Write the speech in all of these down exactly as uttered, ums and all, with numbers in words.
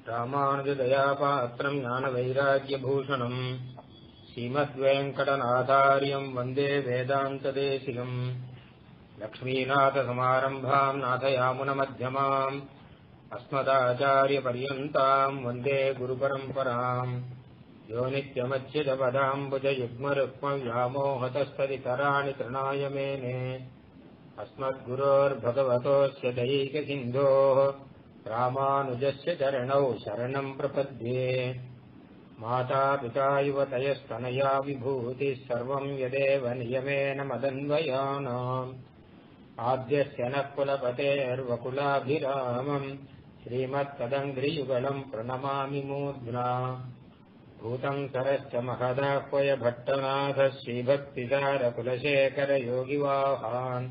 ராமானுஜதயாபாத்திரம் ஞானவைராக்யபூஷணம் ஸ்ரீமத்வேங்கடநாதார்யம் வந்தே வேதாந்ததேசிகம் லக்ஷ்மீநாதசமாரம்பாம் நாதயாமுனமத்யமாம் அஸ்மதாச்சாரியபர்யந்தாம் வந்தே குருபரம்பராம் யோ நித்யமच्युतपदाम्बुजयुग्मरुक्मव्यामोहतस्तदितराणि तृणाय मेने अस्मद्गुरोर्भगवतोऽस्य दैकसिन्धोः रामानुजस्य चरणौ शरणम् प्रपद्ये माता पिता युवतयस्तनया विभूतिः सर्वम् यदेव नियमेन मदन्वयानाम् आद्यस्य नः कुलपतेर्वकुलाभिरामम् श्रीमत्तदङ्घ्रियुगलम् प्रणमामि मूर्ध्ना भूतम् सरश्च महदाह्वय भट्टनाथ श्रीभक्तिसारकुलशेखरयोगिवाहान्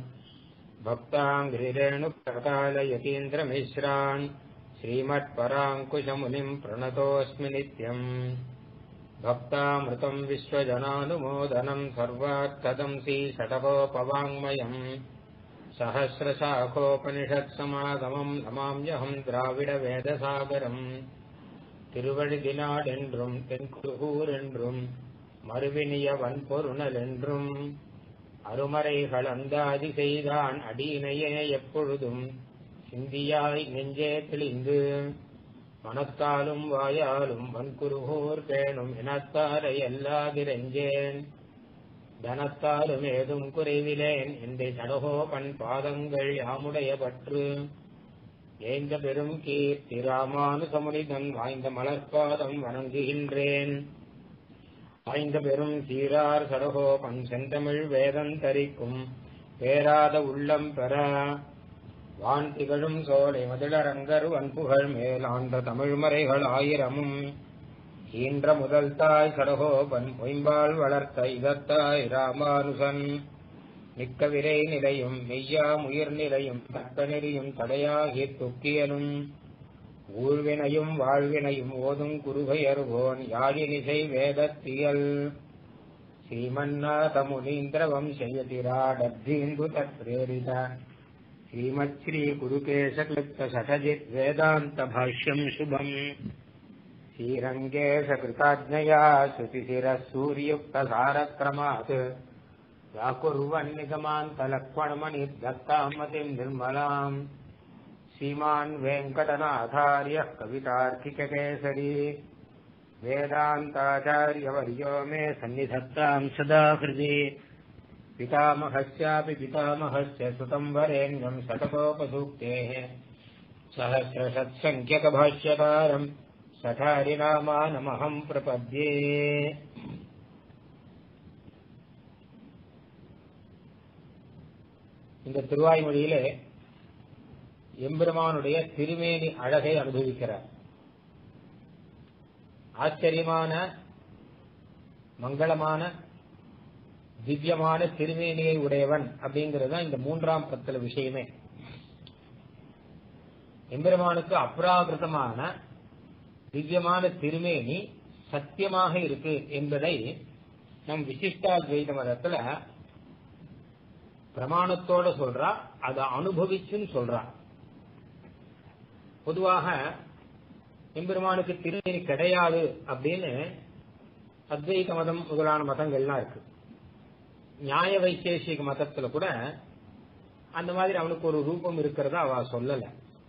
भक्ताङ्घ्रिरेणुप्रकालयतीन्द्रमिश्रान् श्रीमत्पराङ्कुशमुनिम् प्रणतोऽस्मि नित्यम् भक्तामृतम् विश्वजनानुमोदनम् सर्वार्थदंसि षटकोपवाङ्मयम् सहस्रशाखोपनिषत्समागमम् नमाम्यहम् द्राविडवेदसागरम् திருவழுதினாடென்றும் தென்குருகூரென்றும் மறுவினிய வன்பொருணலென்றும் அருமறைகள் அந்தாதி செய்தான் அடியினையே எப்பொழுதும் சிந்தியாய் நெஞ்சே தெளிந்து மனத்தாலும் வாயாலும் வன்குருகூர் பேணும் இனத்தாரை எல்லாதிரெஞ்சேன் தனத்தாலும் ஏதும் குறைவிலேன் எந்தை சடகோபன் பாதங்கள் யாமுடைய பற்று ஏந்த பெரும் கீர்த்தி ராமானுசமுனிதன் வாய்ந்த மலர்பாதம் வணங்குகின்றேன். வாய்ந்த பெரும் சீரார் சடகோபன் செந்தமிழ் வேதம் தரிக்கும் பேராத உள்ளம் பெற வான் திகழும் சோலை மதிலரங்கர் வன்புகழ் மேலாண்ட தமிழ்மறைகள் ஆயிரமும் ஈன்ற முதல் தாய் சடகோபன் பொய்ம்பால் வளர்த்த இதத்தாய் ராமானுசன் மிக்க விரை நிலையும் மெய்யா முயிர் நிலையும் தக்க நெறியும் தடையாகி துக்கியலும் ஊழ்வினையும் வாழ்வினையும் ஓதும் குருகையர்வோன் யாழினிசை வேதத்தியல் ஸ்ரீமன்னாத முனீந்திர வம்சயதிராடத்தீந்து தத்ரேரித ஸ்ரீமத் ஸ்ரீ குருகேச கிருப்த சடஜித் வேதாந்த பாஷ்யம் சுபம் ஸ்ரீரங்கேஷ கிருதாஜ்ஞயா ஸ்ருதிசிர சூரியுக்த சாரக்ரமாத் व्याकुर्वन्निगमान्तलक्ष्मणमणिर्दत्तामतिम् निर्मलाम् श्रीमान् वेङ्कटनाथार्यः कवितार्किककेसरी वेदान्ताचार्यवर्यो मे सन्निधत्ताम् सदा हृदि पितामहस्यापि पितामहस्य सुतम् वरेण्यम् शतकोपसूक्तेः सहस्रशत्सङ्ख्यकभाष्यकारम् सठारिनामानमहम् प्रपद्ये. இந்த திருவாய்மொழியிலே எம்பெருமானுடைய திருமேனி அழகை அனுபவிக்கிறார். ஆச்சரியமான மங்களமான திவ்யமான திருமேனியை உடையவன் அப்படிங்கிறது இந்த மூன்றாம் பத்துல விஷயமே. எம்பெருமானுக்கு அப்ராகிருதமான திவ்யமான திருமேனி சத்தியமாக இருக்கு என்பதை நம் விசிஷ்டாத்வைத மதத்துல பிரமாணத்தோட சொல்றா, அதை அனுபவிச்சுன்னு சொல்றா. பொதுவாக எம்பெருமானுக்கு திருமேனி கிடையாது அப்படின்னு அத்வைத மதம் முதலான மதங்கள்லாம் இருக்கு. நியாய வைசேஷிக மதத்துல கூட அந்த மாதிரி அவனுக்கு ஒரு ரூபம் இருக்கிறதா அவ சொல்லல.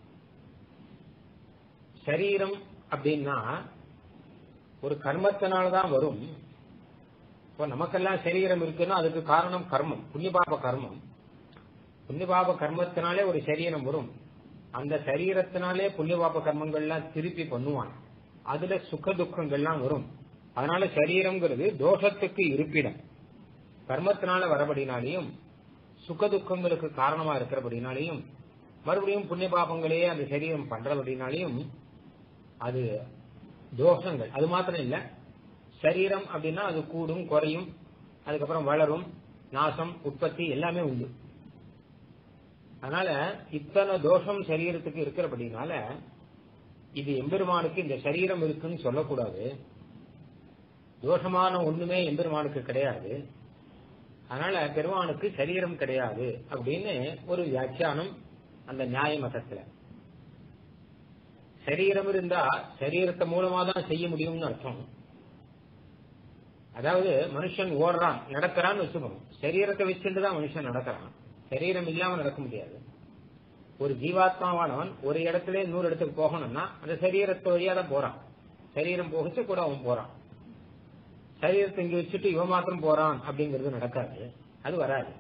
சரீரம் அப்படின்னா ஒரு கர்மத்தினால்தான் வரும். இப்போ நமக்கெல்லாம் சரீரம் இருக்குன்னா அதுக்கு காரணம் கர்மம், புண்ணியபாப கர்மம். புண்ணியபாப கர்மத்தினாலே ஒரு சரீரம் வரும். அந்த சரீரத்தினாலே புண்ணியபாப கர்மங்கள்லாம் திருப்பி பண்ணுவான். அதுல சுக துக்கங்கள்லாம் வரும். அதனால சரீரம்ங்கிறது தோஷத்துக்கு இருப்பிடம். கர்மத்தினால வரபடினாலையும் சுக துக்கங்களுக்கு காரணமா இருக்கிறபடினாலையும் மறுபடியும் புண்ணிய பாபங்களே அந்த சரீரம் பண்றபடினாலையும் அது தோஷங்கள். அது மாத்திரம் இல்ல, சரீரம் அப்படின்னா அது கூடும் குறையும், அதுக்கப்புறம் வளரும், நாசம், உற்பத்தி எல்லாமே உண்டு. அதனால இத்தனை தோஷம் சரீரத்துக்கு இருக்கிறபடினால இது எம்பெருமானுக்கு இந்த சரீரம் இருக்குன்னு சொல்லக்கூடாது. தோஷமான ஒண்ணுமே எம்பெருமானுக்கு கிடையாது. அதனால பெருமானுக்கு சரீரம் கிடையாது அப்படின்னு ஒரு வியாக்கியானம் அந்த நியாய மதத்துல. சரீரம் இருந்தா சரீரத்தை மூலமா தான் செய்ய முடியும்னு அர்த்தம். அதாவது மனுஷன் ஓடுறான் நடக்கிறான்னு வச்சுக்கோங்க, சரீரத்தை வச்சுட்டு தான் மனுஷன் நடக்கிறான், சரீரம் இல்லாம நடக்க முடியாது. ஒரு ஜீவாத்மாவானவன் ஒரு இடத்துல இன்னொரு இடத்துக்கு போகணும்னா அந்த சரீரத்தை வழியா தான் போறான், சரீரம் போகச்சு கூட அவன் போறான். சரீரத்தை இங்க வச்சுட்டு இவன் மாத்திரம் போறான் அப்படிங்கிறது நடக்காது, அது வராது.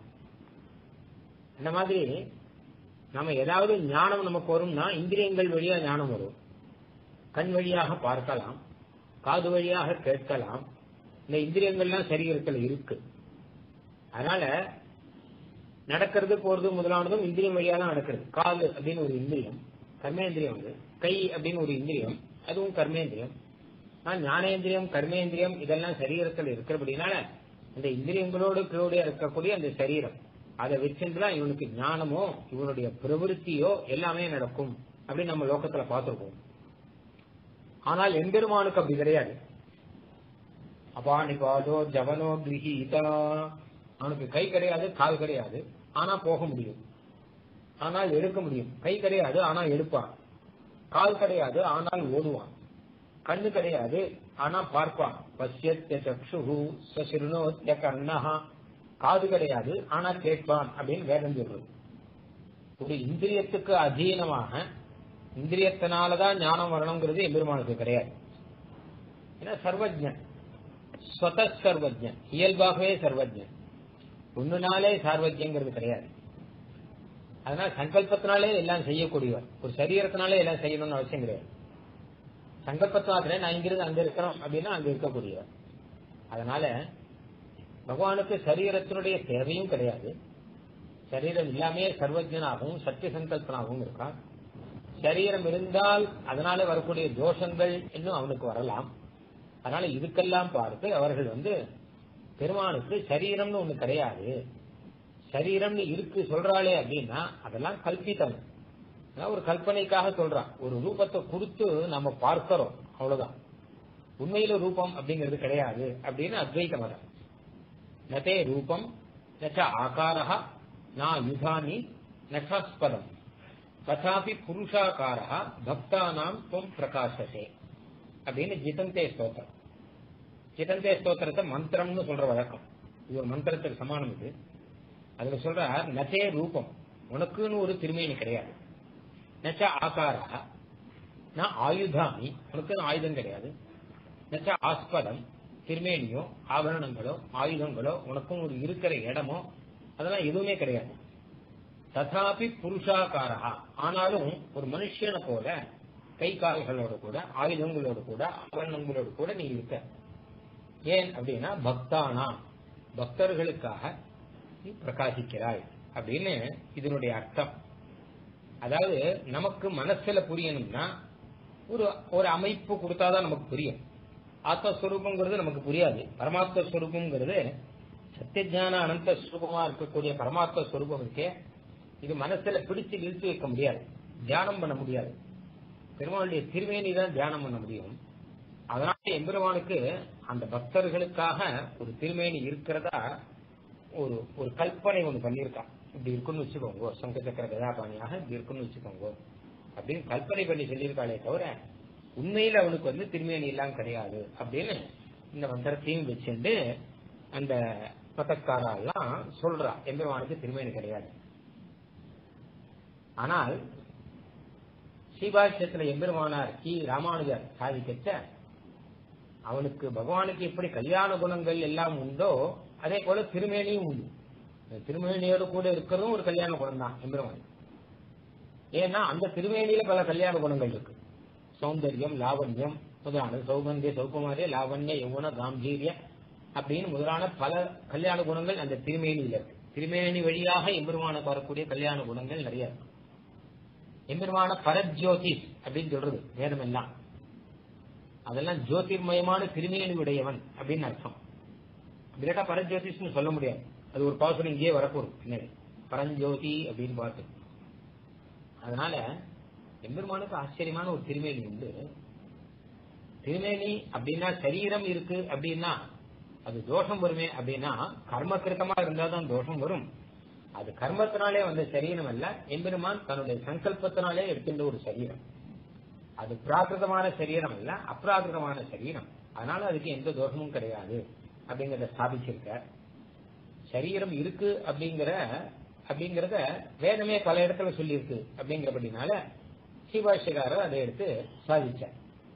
இந்த மாதிரி நம்ம ஏதாவது ஞானம் நமக்கு வரும்னா இந்திரியங்கள் வழியா ஞானம் வரும். கண் வழியாக பார்க்கலாம், காது வழியாக கேட்கலாம், இந்த இந்திரியங்கள்லாம் சரீரத்தில் இருக்கு. அதனால நடக்கிறது போறது முதலானதும் இந்திரியம் வழியா தான் நடக்கிறது. காது அப்படின்னு ஒரு இந்திரியம் கர்மேந்திரியம், வந்து கை அப்படின்னு ஒரு இந்திரியம் அதுவும் கர்மேந்திரியம். ஞானேந்திரியம் கர்மேந்திரியம் இதெல்லாம் சரீரத்தில் இருக்கிறபடினால இந்த இந்திரியங்களோடு கூட இருக்கக்கூடிய அந்த சரீரம் அதை வச்சுதான் இவனுக்கு ஞானமோ இவனுடைய பிரவருத்தியோ எல்லாமே நடக்கும் அப்படின்னு நம்ம லோகத்துல பார்த்திருக்கோம். ஆனால் எம்பெருமானுக்கு அப்படி கிடையாது. அபானிபாதோ ஜவனோ கிரகீதா, அவனுக்கு கை கிடையாது கால் கிடையாது, ஆனா போக முடியும், ஆனால் எடுக்க முடியும். கை கிடையாது ஆனா எடுப்பான், கால் கிடையாது ஆனால் ஓடுவான், கண்ணு கிடையாது ஆனா பார்ப்பான். பஷ்யத்ய சக்ஷுஹு சசிருணோத்ய கண்ணஹா, காது கிடையாது ஆனா கேட்பான் அப்படின்னு வேதம் சொல்றது. ஒரு இந்திரியத்துக்கு அதீனமாக இந்திரியத்தினாலதான் ஞானம் வரணுங்கிறது எம்பெருமானுக்கு கிடையாது. ஏன்னா சர்வஜன், ஸ்வத சர்வஜன், இயல்பாகவே சர்வஜன், ஒண்ணுனாலே சர்வஜங்கிறது கிடையாது. அதனால சங்கல்பத்தினாலே எல்லாம் செய்யக்கூடியவர், ஒரு சரீரத்தினாலே எல்லாம் செய்யணும்னு அவசியம் கிடையாது. சங்கல்பத்தினால நான் இங்கிருந்து அங்க இருக்கிறோம் அப்படின்னா அங்க இருக்கக்கூடியவர். அதனால பகவானுக்கு சரீரத்தினுடைய தேவையும் கிடையாது. சரீரம் இல்லாமே சர்வஜனாகவும் சத்திய சங்கல்பனாகவும் இருக்கான். சரீரம் இருந்தால் அதனால வரக்கூடிய தோஷங்கள் இன்னும் அவனுக்கு வரலாம். அதனால இதுக்கெல்லாம் பார்த்து அவர்கள் வந்து பெருமானுக்கு சரீரம்னு ஒண்ணு கிடையாது, சரீரம்னு இருக்கு சொல்றாளே அப்படின்னா அதெல்லாம் கல்பித்தம், ஒரு கல்பனைக்காக சொல்றான். ஒரு ரூபத்தை கொடுத்து நம்ம பார்க்கிறோம் அவ்வளவுதான், உண்மையில ரூபம் அப்படிங்கிறது கிடையாது அப்படின்னு அத்வைத மதம். நதே ரூபம் நச்ச ஆகாரஹ நா யுதானி நச்சாஸ்பதம் ததாபி புருஷாகாரஹ பக்தானாம் துவம் பிரகாசசே அப்படின்னு ஜிதந்தே ஸ்தோத்திரம். ஜிதந்தே ஸ்தோத்திரத்தை மந்திரம்னு சொல்ற வழக்கம், இது ஒரு மந்திரத்துக்கு சமானம். இது அதுல சொல்ற நச்சே ரூபம், உனக்குன்னு ஒரு திருமேனி கிடையாது. நச்ச ஆகாரஹ நான் ஆயுதானி, உனக்கு ஆயுதம் கிடையாது. நச்ச ஆஸ்பதம், திருமேனியோ ஆபரணங்களோ ஆயுதங்களோ உனக்கும் ஒரு இருக்கிற இடமோ அதெல்லாம் எதுவுமே கிடையாது. ததாபி புருஷாகாரா, ஆனாலும் ஒரு மனுஷனை போல கை கால்களோட கூட ஆயுதங்களோட கூட ஆபரணங்களோட கூட நீ இருக்க. ஏன் அப்படின்னா பக்தானா, பக்தர்களுக்காக நீ பிரகாசிக்கிறாய் அப்படின்னு இதனுடைய அர்த்தம். அதாவது நமக்கு மனசுல புரியணும்னா ஒரு ஒரு அமைப்பு கொடுத்தாதான் நமக்கு புரியும். ஆத்மஸ்வரூபங்கிறது நமக்கு புரியாது. பரமாத்ம ஸ்வரூபங்கிறது சத்தியஞான அனந்த ஸ்வரூபமா இருக்கக்கூடிய பரமாத்ம ஸ்வரூபம் இருக்கே, இது மனசுல பிடிச்சு இழுத்து வைக்க முடியாது, தியானம் பண்ண முடியாது. பெருமாளுடைய திருமேனி தான் தியானம் பண்ண முடியும். அதனால எம்பெருமானுக்கு அந்த பக்தர்களுக்காக ஒரு திருமேனி இருக்கிறதா ஒரு ஒரு கல்பனை ஒண்ணு பண்ணியிருக்கான். இப்படி இருக்குன்னு வச்சுக்கோங்க, சங்க சக்கர கதாபாணியாக இப்படி இருக்குன்னு வச்சுக்கோங்க அப்படின்னு கல்பனை பண்ணி சொல்லியிருக்காளே தவிர உண்மையில அவனுக்கு வந்து திருமேனி எல்லாம் கிடையாது அப்படின்னு இந்த மந்திரத்தையும் வச்சுட்டு அந்த பதக்காரா எல்லாம் சொல்றா எம்பெருமானுக்கு திருமேனி கிடையாது. ஆனால் ஸ்ரீபாஷ்யத்துல எம்பெருமானார் கி ராமானுஜர் சாதிக்கச்ச அவனுக்கு பகவானுக்கு எப்படி கல்யாண குணங்கள் எல்லாம் உண்டோ அதே போல திருமேனியும் உண்டு. திருமேனியோடு கூட இருக்கிறதும் ஒரு கல்யாண குணம் தான் எம்பெருமான். ஏன்னா அந்த திருமேனியில பல கல்யாண குணங்கள் இருக்கு. சௌந்தர்யம், லாவண்யம் முதலான, சௌகந்திய, சௌகுமாரிய, லாவண்ய, யௌவன, காம்பீரிய அப்படின்னு முதலான பல கல்யாண குணங்கள் அந்த திருமேனியில இருக்கு. திருமேனி வழியாக எம்பெருமானுக்கு வரக்கூடிய கல்யாண குணங்கள் நிறைய இருக்கு. எம்பெருமான பரஜோதி அப்படின்னு சொல்றது வேதம் எல்லாம், அதெல்லாம் ஜோதிர்மயமான திருமேனி உடையவன் அப்படின்னு அர்த்தம். இல்லாட்டா பரஜோதிஷ்னு சொல்ல முடியாது. அது ஒரு பாசுரம் இங்கேயே வரக்கூடும் பின்னாடி, பரஞ்சோதி அப்படின்னு பார்த்து. அதனால எம்பெருமானுக்கு ஆச்சரியமான ஒரு திருமேனி உண்டு. திருமேனி அப்படின்னா சரீரம் இருக்கு அப்படின்னா அது தோஷம் வருமே அப்படின்னா கர்மகிருத்தமா இருந்தாதான் தோஷம் வரும். அது கர்மத்தினாலே வந்த சரீரம் அல்ல, எம்பெருமான் தன்னுடைய சங்கல்பத்தினாலே எடுக்கின்ற ஒரு சரீரம். அது பிராகிருதமான சரீரம் இல்ல, அப்ராகிருதமான சரீரம். அதனால அதுக்கு எந்த தோஷமும் கிடையாது அப்படிங்கறத ஸ்தாபிச்சிருக்க. சரீரம் இருக்கு அப்படிங்கிற அப்படிங்கறத வேதமே பல இடத்துல சொல்லி இருக்கு அப்படிங்கிறபடினால ஸ்ரீபாஷ்யக்காரர் அதை எடுத்து சாதிச்சார்.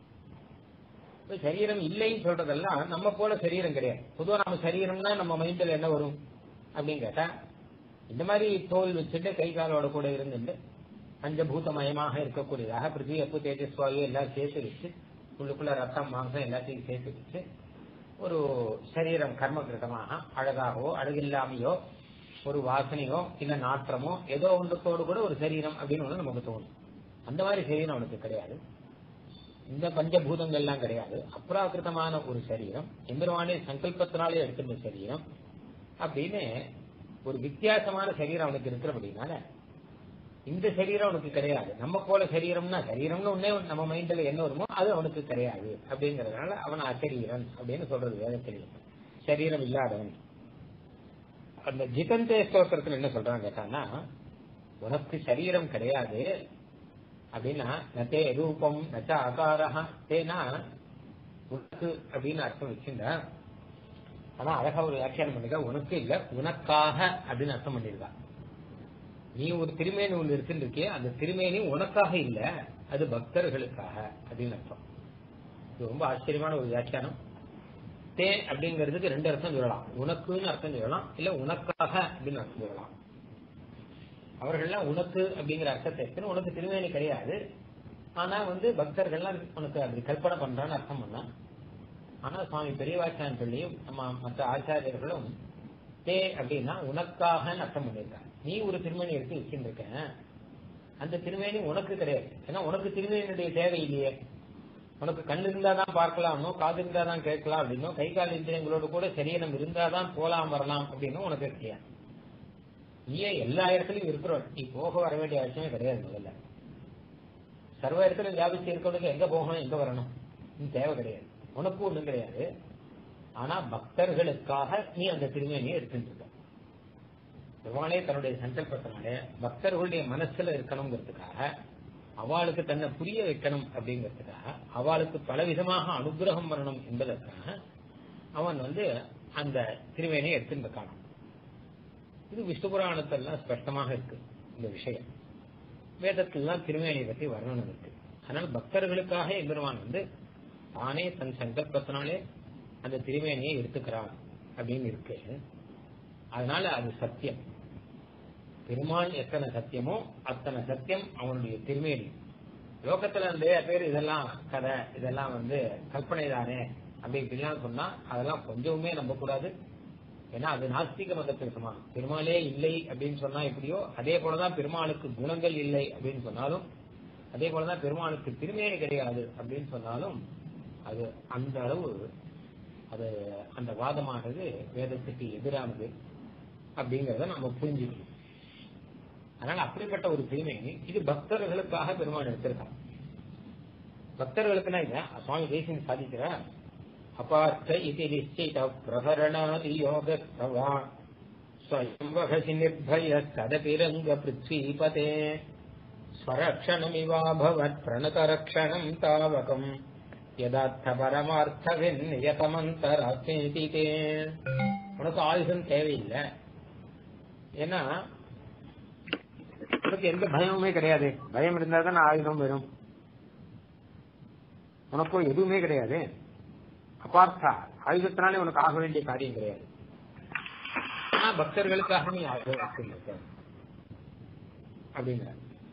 சரீரம் இல்லைன்னு சொல்றதெல்லாம் நம்ம போல சரீரம் கிடையாது. பொதுவா நம்ம சரீரம்னா நம்ம மைண்ட்ல என்ன வரும் அப்படின்னு கேட்டா, இந்த மாதிரி தோல் வச்சுட்டு கை காலோட கூட இருந்துட்டு பஞ்சபூதமயமாக இருக்கக்கூடியதாக பிருத்திவி அப்பு தேஜஸ்வாயு எல்லாம் சேர்த்து வச்சு உள்ளுக்குள்ள ரத்தம் மாம்சம் எல்லாத்தையும் சேர்த்து வச்சு ஒரு சரீரம் கர்மகிருதமாக அழகாகவோ அழகில்லாமையோ ஒரு வாசனையோ இல்ல நாற்றமோ ஏதோ ஒன்றுத்தோடு கூட ஒரு சரீரம் அப்படின்னு ஒண்ணு நமக்கு தோணும். அந்த மாதிரி சரீரம் அவனுக்கு கிடையாது. இந்த பஞ்சபூதங்கள் எல்லாம் கிடையாது. அப்ராகிருதமான ஒரு சரீரம், எம்பெருமானே சங்கல்பத்தினாலே எடுத்துட்ட சரீரம் அப்படின்னு ஒரு வித்தியாசமான சரீரம் அவனுக்கு இருக்கிறபடினால இந்த சரீரம் அவனுக்கு கிடையாது. நம்ம போல சரீரம்னா சரீரம்னு ஒன்னே நம்ம மைண்ட்ல என்ன வருமோ அது அவனுக்கு கிடையாது. அப்படிங்கறதுனால அவன் அசரீரன் அப்படின்னு சொல்றது வேதத்தில். சரீரம் இல்லாதவன். அந்த ஜிதந்தே ஸ்தோத்திரத்தில் என்ன சொல்றாங்க கேட்டான்னா, உனக்கு சரீரம் கிடையாது அப்படின்னா நத்தே ரூபம் நச்ச ஆகாரஹ தேனா உனக்கு அப்படின்னு அர்த்தம் வச்சுட்டா. ஆனா அழகா ஒரு வியாக்கியானம் பண்ணிருக்கா, உனக்கு இல்ல உனக்காக அப்படின்னு அர்த்தம் பண்ணிருக்கா. நீ ஒரு திருமேனி ஒன்று இருக்குன்னு இருக்கே, அந்த திருமேனி உனக்காக இல்ல, அது பக்தர்களுக்காக அப்படின்னு அர்த்தம். இது ரொம்ப ஆச்சரியமான ஒரு வியாக்கியானம். தே அப்படிங்கிறதுக்கு ரெண்டு அர்த்தம் சொல்லலாம். உனக்குன்னு அர்த்தம் சொல்லலாம், இல்ல உனக்காக அப்படின்னு அர்த்தம் சொல்லலாம். அவர்கள்லாம் உனக்கு அப்படிங்கிற அர்த்தத்தை எடுத்து உனக்கு திருமேனி கிடையாது, ஆனா வந்து பக்தர்கள்லாம் உனக்கு அப்படி கல்பனை பண்றான்னு அர்த்தம் பண்ணா. ஆனா சுவாமி பெரியவாச்சான் சொல்லியும் நம்ம மற்ற ஆச்சாரியர்களும் தே அப்படின்னா உனக்காக அர்த்தம் பண்ணியிருக்காங்க. நீ ஒரு திருமேனி எடுத்து வச்சுருக்க, அந்த திருமேனி உனக்கு கிடையாது. ஏன்னா உனக்கு திருமேனியுடைய தேவை இல்லையே. உனக்கு கண் இருந்தாதான் பார்க்கலாமோ, காது இருந்தாதான் கேட்கலாம் அப்படின்னோ, கை கால் இந்திரியங்களோட கூட சரீரம் இருந்தாதான் போலாம் வரலாம் அப்படின்னு உனக்கு இருக்கியா. நீயே எல்லா இடத்துலயும் இருக்கிறோம், நீ போக வர வேண்டிய அவசியமே கிடையாது. முதல்ல சர்வ இடத்துல வியாபிச்சு இருக்கிறவனுக்கு எங்க போகணும் எங்க வரணும் தேவை கிடையாது, உனக்கு ஒண்ணும் கிடையாது. ஆனா பக்தர்களுக்காக நீ அந்த திருமேனியை எடுத்துட்டு இருக்க. பெருமானே தன்னுடைய சங்கல்பத்தினாலே பக்தர்களுடைய மனசுல இருக்கணுங்கிறதுக்காக, அவளுக்கு தன்னை புரிய வைக்கணும் அப்படிங்கிறதுக்காக, அவளுக்கு பலவிதமாக அனுகிரகம் பண்ணணும் என்பதற்காக அவன் வந்து அந்த திருமேனியை எடுத்துட்டு இருக்கான். இது விஷ்ணு புராணத்தெல்லாம் ஸ்பஷ்டமாக இருக்கு இந்த விஷயம். வேதத்திலாம் திருமேனியை பற்றி வர்ணனம் இருக்கு. அதனால பக்தர்களுக்காக எம்பெருமான் வந்து தானே தன் சங்கல்பத்தினாலே அந்த திருமேனியை எடுத்துக்கிறான் அப்படின்னு இருக்கு. அதனால அது சத்தியம். பெருமாள் எத்தனை சத்தியமோ அத்தனை சத்தியம் அவனுடைய திருமேனி. லோகத்துல நிறைய பேர் இதெல்லாம் கதை, இதெல்லாம் வந்து கற்பனை தானே அப்படி இப்படிலாம் சொன்னா அதெல்லாம் கொஞ்சவுமே நம்ப கூடாது. ஏன்னா அது நாஸ்திக மதத்துக்கு சமானம். பெருமாளே இல்லை அப்படின்னு சொன்னா எப்படியோ அதே போலதான் பெருமாளுக்கு குணங்கள் இல்லை அப்படின்னு சொன்னாலும், அதே போலதான் பெருமாளுக்கு திருமேனி கிடையாது அப்படின்னு சொன்னாலும் அது அந்த அளவு அது அந்த வாதமானது வேதத்துக்கு எதிரானது அப்படிங்கறத நம்ம புரிஞ்சுக்கணும். அதனால அப்படிப்பட்ட ஒரு திருமேனி இது பக்தர்களுக்காக பெருமாள் எடுத்திருக்கான். பக்தர்களுக்குன்னா இல்ல, சுவாமி தேசிகன் சாதிக்கிறார். அபார்த்த இதி நிச்சித பிரகரணாதி யோகஸ்தவா ஸ்வயம் வஹசி நிர்பய ததபிரங்க பிருத்வீபதே ஸ்வரக்ஷணமிவாபவத் பிரணதரக்ஷணம் தாவகம் யதார்த்த பரமார்த்தவின் நியதமந்தராத்மேதி தே. உனக்கு ஆயுதம் தேவையில்லை, ஏன்னா உனக்கு எந்த பயமுமே கிடையாது. பயம் இருந்தா தான் ஆயுதம் வரும். உனக்கும் எதுவுமே கிடையாது. அபார்த்தா ஆயுதத்தினாலே உனக்கு ஆக வேண்டிய காரியம் கிடையாது. ஆனா பக்தர்களுக்காக நீ ஆயுதம் வச்சிருக்க அப்படிங்கிற.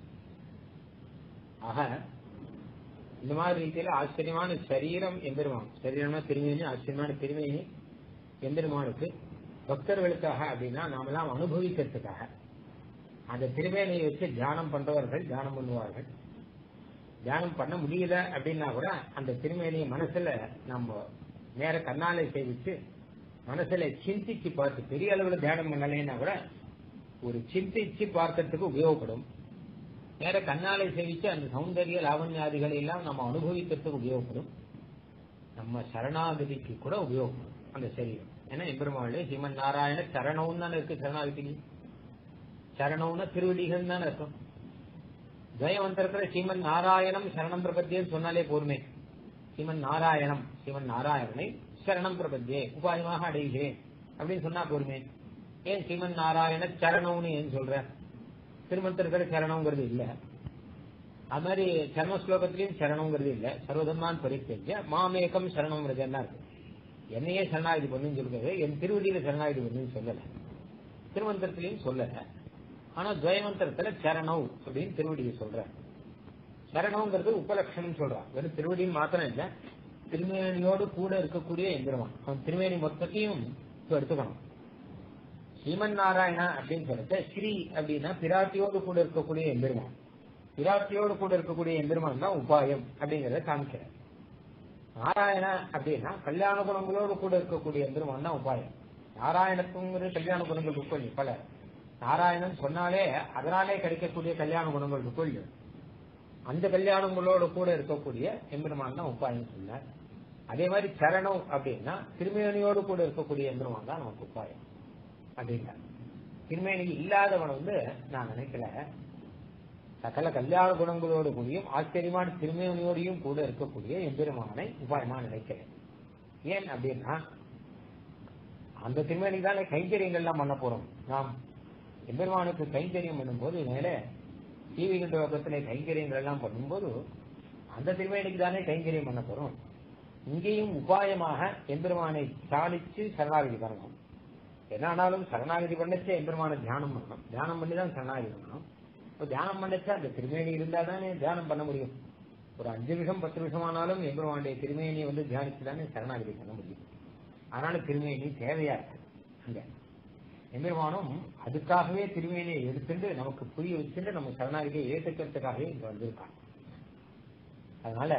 ஆக இந்த மாதிரி ரீதியில ஆச்சரியமான சரீரம் எம்பெருமான், சரீரம்னா திருமேனி, ஆச்சரியமான திருமேனி எம்பெருமானுக்கு பக்தர்களுக்காக அப்படின்னா நாமெல்லாம் அனுபவிக்கிறதுக்காக. அந்த திருமேனியை வச்சு தியானம் பண்றவர்கள் தியானம் பண்ணுவார்கள். தியானம் பண்ண முடியல அப்படின்னா கூட அந்த திருமேனியை மனசுல நம்ம நேர கண்ணாலை சேவிச்சு மனசுல சிந்திச்சு பார்த்து, பெரிய அளவுல தியானம் பண்ணலைன்னா கூட ஒரு சிந்திச்சு பார்க்கறதுக்கு உபயோகப்படும். நேர கண்ணாலை சேவிச்சு அந்த சௌந்தரிய லாவண்யாதிகளை எல்லாம் நம்ம அனுபவிக்கிறதுக்கு உபயோகப்படும். நம்ம சரணாகதிக்கு கூட உபயோகப்படும் அந்த சரீரம். ஏன்னா எம்பெருமாள் ஸ்ரீமன் நாராயண சரணம் தானே இருக்கு. சரணாகதி சரணம்னா திருவடிகள் தானே இருக்கும். துவயமந்திரத்துல ஸ்ரீமன் நாராயணம் சரணம் பிரபத்தியன்னு சொன்னாலே போருமே. ஸ்ரீமன் நாராயணம் ஸ்ரீமன் நாராயணனை சரணம் பிரபத்தியே உபாயமாக அடைகிறேன் அப்படின்னு சொன்னா போருமே. ஏன் ஸ்ரீமன் நாராயண சரணம்னு ஏன் சொல்ற? திருமந்திரத்துல சரணம்ங்கிறது இல்ல, அது மாதிரி சர்ம ஸ்லோகத்திலையும் சரணம்ங்கிறது இல்ல. சர்வதர்மான் பரித்தேஜ மாமேகம் சரணம்ங்கிறது என்ன இருக்கு? என்னையே சரணாகதி பண்ணுன்னு சொல்றது, என் திருவடியில சரணாகதி பண்ணுன்னு சொல்லல, திருமந்திரத்திலையும் சொல்லல. ஆனா துவயமந்திரத்துல சரணம் அப்படின்னு திருவடியை சொல்ற. சரணம்ங்கிறது உபலட்சணம் சொல்றான். வெறும் திருவடியும் மாத்திரம் இல்ல, திருமேனியோடு கூட இருக்கக்கூடிய எந்திரமான். அவன் திருமேனி மொத்தத்தையும் எடுத்துக்கணும். ஸ்ரீமன் நாராயணா அப்படின்னு சொல்லிட்டு ஸ்ரீ அப்படின்னா பிராட்டியோடு கூட இருக்கக்கூடிய எம்பெருமான். பிராட்டியோடு கூட இருக்கக்கூடிய எம்பெருமான் தான் உபாயம் அப்படிங்கறத காமிக்கிறார். நாராயணா அப்படின்னா கல்யாண குணங்களோடு கூட இருக்கக்கூடிய எம்பெருமான் தான் உபாயம். நாராயணத்துங்கிறது கல்யாண குணங்கள் இருக்கும் பல. நாராயணன் சொன்னாலே அதனாலே கிடைக்கக்கூடிய கல்யாண குணங்கள் இருக்கும். அந்த கல்யாணங்களோடு கூட இருக்கக்கூடிய எம்பெருமான் தான் உபாயம் சொன்னார். அதே மாதிரி சரணம் அப்படின்னா திருமேனியோடு கூட இருக்கக்கூடிய எம்பெருமான் தான் நமக்கு உபாயம் அப்படின்னா. திருமேனி இல்லாதவன் வந்து நான் நினைக்கல, சகல கல்யாண குணங்களோடு கூடியும் ஆச்சரியமான திருமேனியோடையும் கூட இருக்கக்கூடிய எம்பெருமானை உபாயமா நினைக்கிறேன். ஏன் அப்படின்னா அந்த திருமேனிக்கு தானே கைங்கரியங்கள்லாம் பண்ண போறோம். நாம் எம்பெருமானுக்கு கைங்கரியம் பண்ணும்போது மேல தீவிகின்ற லோகத்திலே கைங்கரியங்கள் எல்லாம் பண்ணும்போது அந்த திருமேனிக்கு தானே கைங்கரியம் பண்ண போறோம். இங்கேயும் உபாயமாக எம்பெருமானை சாலிச்சு சரணாகதி பண்ணணும். என்ன ஆனாலும் சரணாகதி பண்ணச்சே எம்பெருமான தியானம் பண்ணணும். தியானம் பண்ணிதான் சரணாகதி பண்ணணும். தியானம் பண்ணச்சா அந்த திருமேனி இருந்தா தானே தியானம் பண்ண முடியும். ஒரு அஞ்சு நிமிஷம் பத்து நிமிஷம் ஆனாலும் எம்பெருமானுடைய திருமேனியை வந்து தியானிச்சுதானே சரணாகதி பண்ண முடியும். அதனால திருமேனி தேவையா இருக்கு. அங்க எம்பெருமானும் அதுக்காகவே திருமேனியை எடுத்துட்டு நமக்கு புரிய வச்சுட்டு நம்ம சரணாகதியை ஏற்றுக்கிறதுக்காகவே இங்க வந்திருக்காங்க. அதனால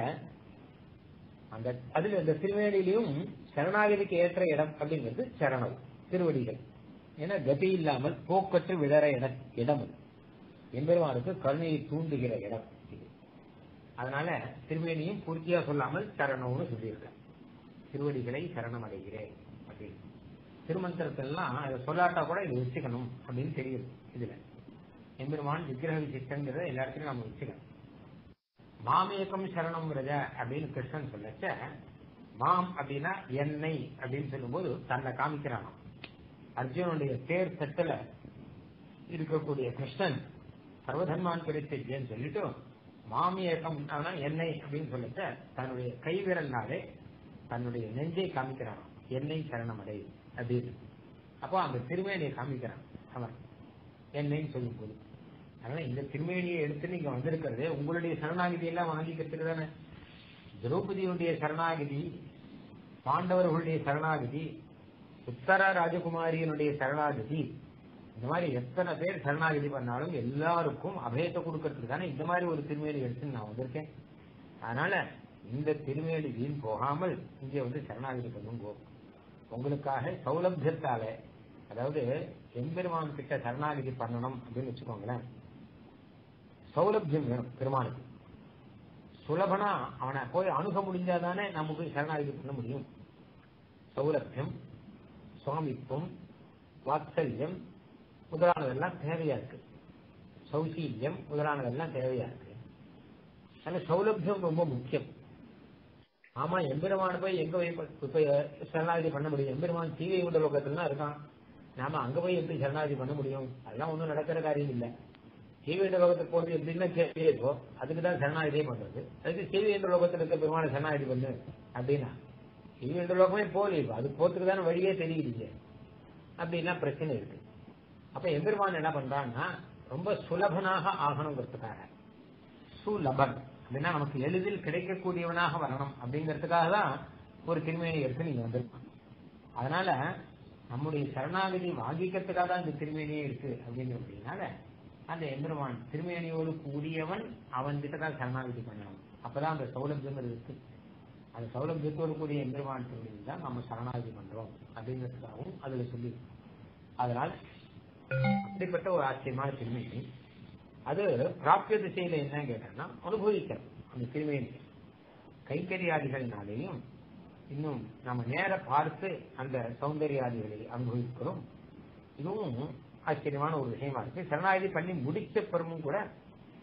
அந்த அதுல இந்த திருமேனிலையும் சரணாகதிக்கு ஏற்ற இடம் அப்படிங்கிறது சரணம் திருவடிகள். ஏன்னா கதி இல்லாமல் போக்கற்று விழற இடம் இடம் எம்பெருமானுக்கு கருணையை தூண்டுகிற இடம் இது. அதனால திருமேனியும் பூர்த்தியா சொல்லாமல் சரணம்னு சொல்லியிருக்க. திருவடிகளை சரணம் அடைகிறேன் அப்படின்னு திருமந்திரத்திலாம் அதை சொல்லாட்டா கூட இது வச்சுக்கணும் அப்படின்னு தெரியுது. இதுல எம்பெருமான் விக்கிரக விசிஷ்டங்கிறத எல்லா இடத்துலயும் நம்ம வச்சுக்கணும். மாமேகம் சரணம் விரஜ அப்படின்னு கிருஷ்ணன் சொல்லச்ச, மாம் அப்படின்னா என்னை அப்படின்னு சொல்லும்போது தன்னை காமிக்கிறான். அர்ஜுனுடைய தேர் தட்டுல இருக்கக்கூடிய கிருஷ்ணன் சர்வதர்மான் கிடைச்சேன்னு சொல்லிட்டு மாமியகம் என்னை அப்படின்னு சொல்லச்ச தன்னுடைய கைவிரல்னாலே தன்னுடைய நெஞ்சை காமிக்கிறான். என்னை சரணம் அடை அப்படின்னு. அப்போ அந்த திருமேனியை காமிக்கிறான் அவன் என்னைன்னு சொல்லும் போது. அதனால இந்த திருமேனியை எடுத்து நீங்க வந்திருக்கிறது உங்களுடைய சரணாகிதி எல்லாம் வாங்கிக்கிறதுக்கு தானே. திரௌபதியுடைய சரணாகிதி, பாண்டவர்களுடைய சரணாகிதி, உத்தர ராஜகுமாரியனுடைய சரணாகிதி, இந்த மாதிரி எத்தனை பேர் சரணாகிதி பண்ணாலும் எல்லாருக்கும் அபயத்தை கொடுக்கறதுக்கு தானே இந்த மாதிரி ஒரு திருமேனி எடுத்துன்னு நான் வந்திருக்கேன். அதனால இந்த திருமேனி வீண் போகாமல் இங்கே வந்து சரணாகிதி பண்ணுங்க. உங்களுக்காக சௌலபியத்தால, அதாவது எம்பெருமான் கிட்ட சரணாகிதி பண்ணணும் அப்படின்னு வச்சுக்கோங்களேன், சௌலபியம் வேணும் பெருமானுக்கு. சுலபனா அவனை போய் அணுக முடிஞ்சாதானே நம்ம போய் சரணாகிதி பண்ண முடியும். சௌலபியம், சுவாமித்துவம், வாத்சல்யம் முதலானதெல்லாம் தேவையா இருக்கு. சௌசீல்யம் முதலானதெல்லாம் தேவையா இருக்கு. அதனால சௌலபியம் ரொம்ப முக்கியம். ஆமா, எம்பெருமான போய் எங்க போய் சரணாகிதி பண்ண முடியும்? எம்பெருமான் தீவை உண்ட லோகத்துல இருக்கான். நாம அங்க போய் எப்படி சரணாகிதி பண்ண முடியும்? அதெல்லாம் ஒன்றும் நடக்கிற காரியம் இல்லை. தீவை என்ற லோகத்துக்கு போறது எப்படின்னா தேவையோ அதுக்குதான் சரணாகிதியே பண்றது. அதுக்கு தீவை என்ற லோகத்துல இருக்க பெருமான சரணாகிதி பண்ணு அப்படின்னா தீவை என்ற லோகமே போகல. அது போறதுக்கு தானே வழியே தெரியுது அப்படின்னா பிரச்சனை இருக்கு. அப்ப எம்பெருமான் என்ன பண்றான்னா ரொம்ப சுலபனாக ஆகணுங்கிறதுக்காக, சுலபன் அப்படின்னா நமக்கு எளிதில் கிடைக்கக்கூடியவனாக வரணும் அப்படிங்கிறதுக்காக தான் ஒரு திருமேனி எடுத்து நீங்க வந்திருப்பாங்க. அதனால நம்முடைய சரணாகதி வாங்கிக்கிறதுக்காக தான் இந்த திருமேனியே இருக்கு அப்படிங்கிறதுனால அந்த எம்பெருமான் திருமேனியோடு கூடியவன் அவன் கிட்டதான் சரணாகதி பண்ணணும். அப்பதான் அந்த சௌலபியம் இருக்கு. அந்த சௌலபியத்தோடு கூடிய எம்பெருமான் திருமேனி தான் நம்ம சரணாகதி பண்றோம் அப்படிங்கிறதுக்காகவும் அதுல சொல்லி. அதனால் அப்படிப்பட்ட ஒரு ஆச்சரியமான திருமேனி அது பிராப்திய திசையில என்ன கேட்டா அனுபவிக்கிறோம். அந்த திருமேனி கைக்கரியாதிகளினாலேயும் இன்னும் நம்ம நேர பார்த்து அந்த சௌந்தர்யாதிகளை அனுபவிக்கிறோம். இதுவும் ஆச்சரியமான ஒரு விஷயமா இருக்கு. சரணாகதி பண்ணி முடிச்ச பிறமும் கூட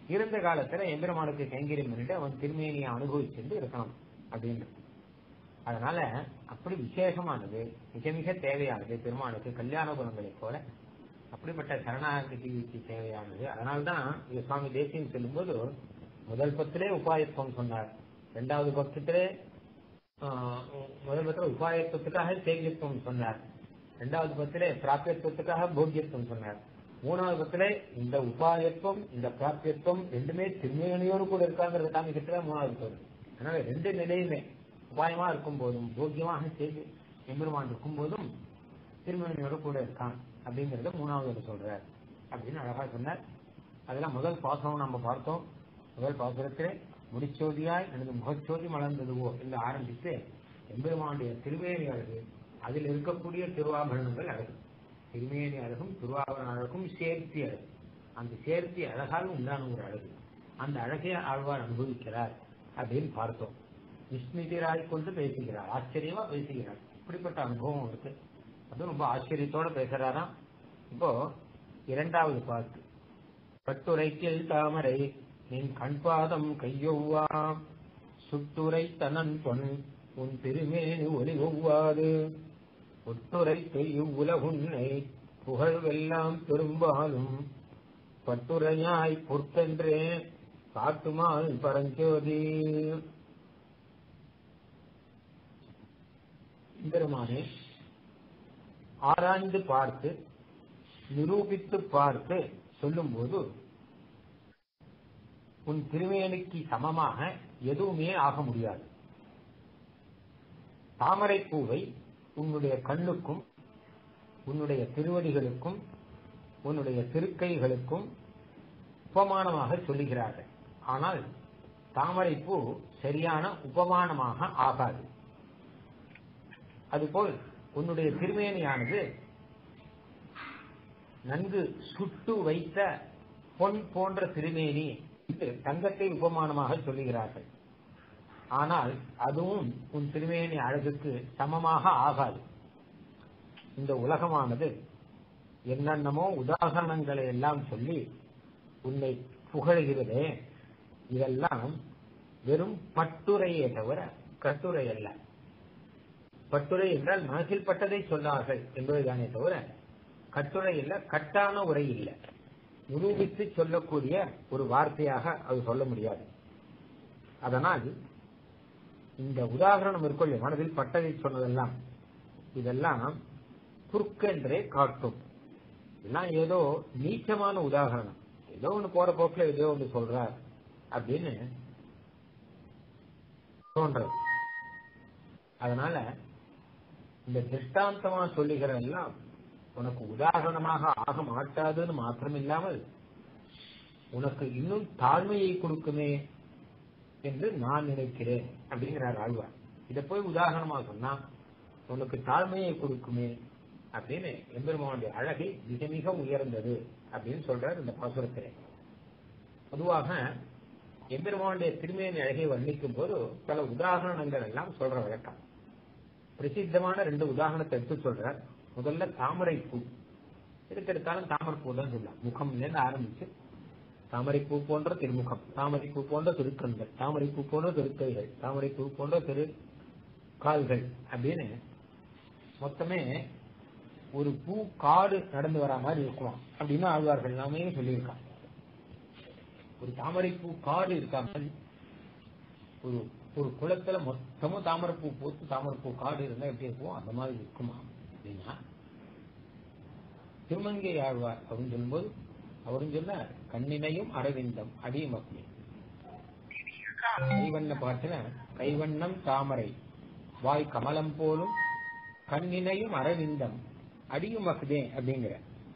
இருந்த காலத்துல எம்பெருமானுக்கு கைங்கரியம் பண்ணிட்டு அவன் திருமேனியை அனுபவிச்சுட்டு இருக்கணும் அப்படின்னு. அதனால அப்படி விசேஷமானது, மிக மிக தேவையானது பெருமானுக்கு கல்யாண குணங்களை போல அப்படிப்பட்ட சரணாகதிக்கு தேவையானது. அதனால்தான் இது சுவாமி தேசியம் சொல்லும்போது முதல் பத்திலே உபாயத்துவம் சொன்னார், இரண்டாவது பக்கத்திலே முதல் பத்திர உபாயத்துவத்துக்காக சேகியத்துவம் சொன்னார், இரண்டாவது பத்திலே பிராபியத்துவத்துக்காக போக்கியத்துவம் சொன்னார், மூணாவது பத்திலே இந்த உபாயத்துவம் இந்த பிராபியத்துவம் ரெண்டுமே திருமேனியோடு கூட இருக்காங்கிறது காமிக்கிறதுல மூணாவது பகுதி. அதனால ரெண்டு நிலையுமே உபாயமா இருக்கும் போதும் போக்கியமாக செய்து எம்பெருமான் இருக்கும் போதும் திருமேனியோடு கூட இருக்கான் அப்படிங்கறத மூணாவது சொல்றார் அப்படின்னு அழகா சொன்னார். அதெல்லாம் முதல் பாசனம் நம்ம பார்த்தோம். முதல் பாசுரத்திலே முடிச்சோதியாய் எனது முகச்சோதி மலர்ந்ததுவோ என்று ஆரம்பித்து எம்பெருமானுடைய திருமேனி அழகு, அதில் இருக்கக்கூடிய திருவாபரணங்கள் அழகு, திருமேனி அழகும் திருவாபரண அழகும் சேர்த்தி அழகு, அந்த சேர்த்தி அழகால் உண்டான ஒரு அழகு, அந்த அழகை ஆழ்வார் அனுபவிக்கிறார் அப்படின்னு பார்த்தோம். விஸ்மிதிராய் கொண்டு பேசுகிறார், ஆச்சரியமா பேசுகிறார். இப்படிப்பட்ட அனுபவம் இருக்கு. அதுவும் ரொம்ப ஆச்சரியத்தோட பேசுறாராம். இப்போ இரண்டாவது பாட்டு, கட்டுரைக்கில் தாமரை நின் கண்பாதம் கையொவ்வா சுட்டுரை தனன் பொன் உன் திருமேனி ஒலி ஒவ்வாது ஒட்டுரைத்து இவ்வுலகுன்னை புகழ்வெல்லாம் பெரும்பாலும் பட்டுரையாய் பொற்கென்றே காட்டுமால் பரஞ்சோதி. பெருமானே ஆராய்ந்து பார்த்து நிரூபித்து பார்த்து சொல்லும் போது உன் திருமேனிக்கு சமமாக எதுவுமே ஆக முடியாது. தாமரை பூவை உன்னுடைய கண்ணுக்கும் உன்னுடைய திருவடிகளுக்கும் உன்னுடைய திருக்கைகளுக்கும் உபமானமாக சொல்லுகிறார்கள். ஆனால் தாமரை பூ சரியான உபமானமாக ஆகாது. அதுபோல் உன்னுடைய திருமேனியானது நன்கு சுட்டு வைத்த பொன் போன்ற திருமேனி தங்கத்தை உபமானமாக சொல்லுகிறார்கள். ஆனால் அதுவும் உன் திருமேனி அழகுக்கு சமமாக ஆகாது. இந்த உலகமானது என்னென்னமோ உதாரணங்களை எல்லாம் சொல்லி உன்னை புகழ்கிறதே, இதெல்லாம் வெறும் பட்டுரையே தவிர கட்டுரை அல்ல. பட்டுரை என்றால் மனசில் பட்டதை சொன்னார்கள் என்பதுதானே தவிர கட்டுரை இல்ல, கட்டான உரை இல்லை, நிரூபித்து சொல்லக்கூடிய ஒரு வார்த்தையாக அது சொல்ல முடியாது. அதனால் இந்த உதாரணம் இருக்கொள்ள மனதில் பட்டதை சொன்னதெல்லாம் இதெல்லாம் குறுக்கென்றே காட்டும். இதெல்லாம் ஏதோ நீச்சமான உதாரணம், ஏதோ ஒன்று போற போக்குல ஏதோ ஒன்று சொல்றார் அப்படின்னு தோன்றது. அதனால இந்த திருஷ்டாந்தமா சொல்லுகிறதெல்லாம் உனக்கு உதாரணமாக ஆக மாட்டாதுன்னு மாத்திரம் இல்லாமல் உனக்கு இன்னும் தாழ்மையை கொடுக்குமே என்று நான் நினைக்கிறேன் அப்படிங்கிறார் ஆழ்வார். இதை போய் உதாரணமா சொன்னா உனக்கு தாழ்மையை கொடுக்குமே அப்படின்னு எம்பெருமானுடைய அழகை மிக மிக உயர்ந்தது அப்படின்னு சொல்றார் இந்த பாசுரத்திலே. பொதுவாக எம்பெருமானுடைய திருமேனி அழகை வர்ணிக்கும் போது பல உதாரணங்கள் எல்லாம் சொல்ற வழக்கம். பிரசித்தமான ரெண்டு உதாரணத்தை எடுத்து சொல்றார். முதல்ல தாமரை பூ, இதுக்கு எடுத்தாலும் தாமரை பூ தான் சொல்லலாம். முகம்ல இருந்து ஆரம்பிச்சு தாமரை பூ போன்ற திருமுகம், தாமரை பூ போன்ற திருக்கண்கள், தாமரை பூ போன்ற திருக்கைகள், தாமரை பூ போன்ற திரு கால்கள் அப்படின்னு மொத்தமே ஒரு பூ காடு நடந்து வர மாதிரி இருக்குமா அப்படின்னு ஆழ்வார்கள் எல்லாமே சொல்லியிருக்காங்க. ஒரு தாமரை பூ காடு இருக்காமல் ஒரு ஒரு குளத்துல மொத்தமும் தாமரை பூ போட்டு தாமரை பூ காடு இருந்தா எப்படி இருக்கும், அந்த மாதிரி இருக்குமா அப்படின்னா திருமங்கை ஆழ்வார் அப்படின்னு சொல்லும்போது அவரும் சொன்ன கண்ணினையும் அரவிந்தம் அடியும் அப்படி கைவண்ண பாட்டுல கைவண்ணம் தாமரை வாய் கமலம் போலும் கண்ணினையும் அரவிந்தம் அடியும் மக்குதே அப்படிங்கிற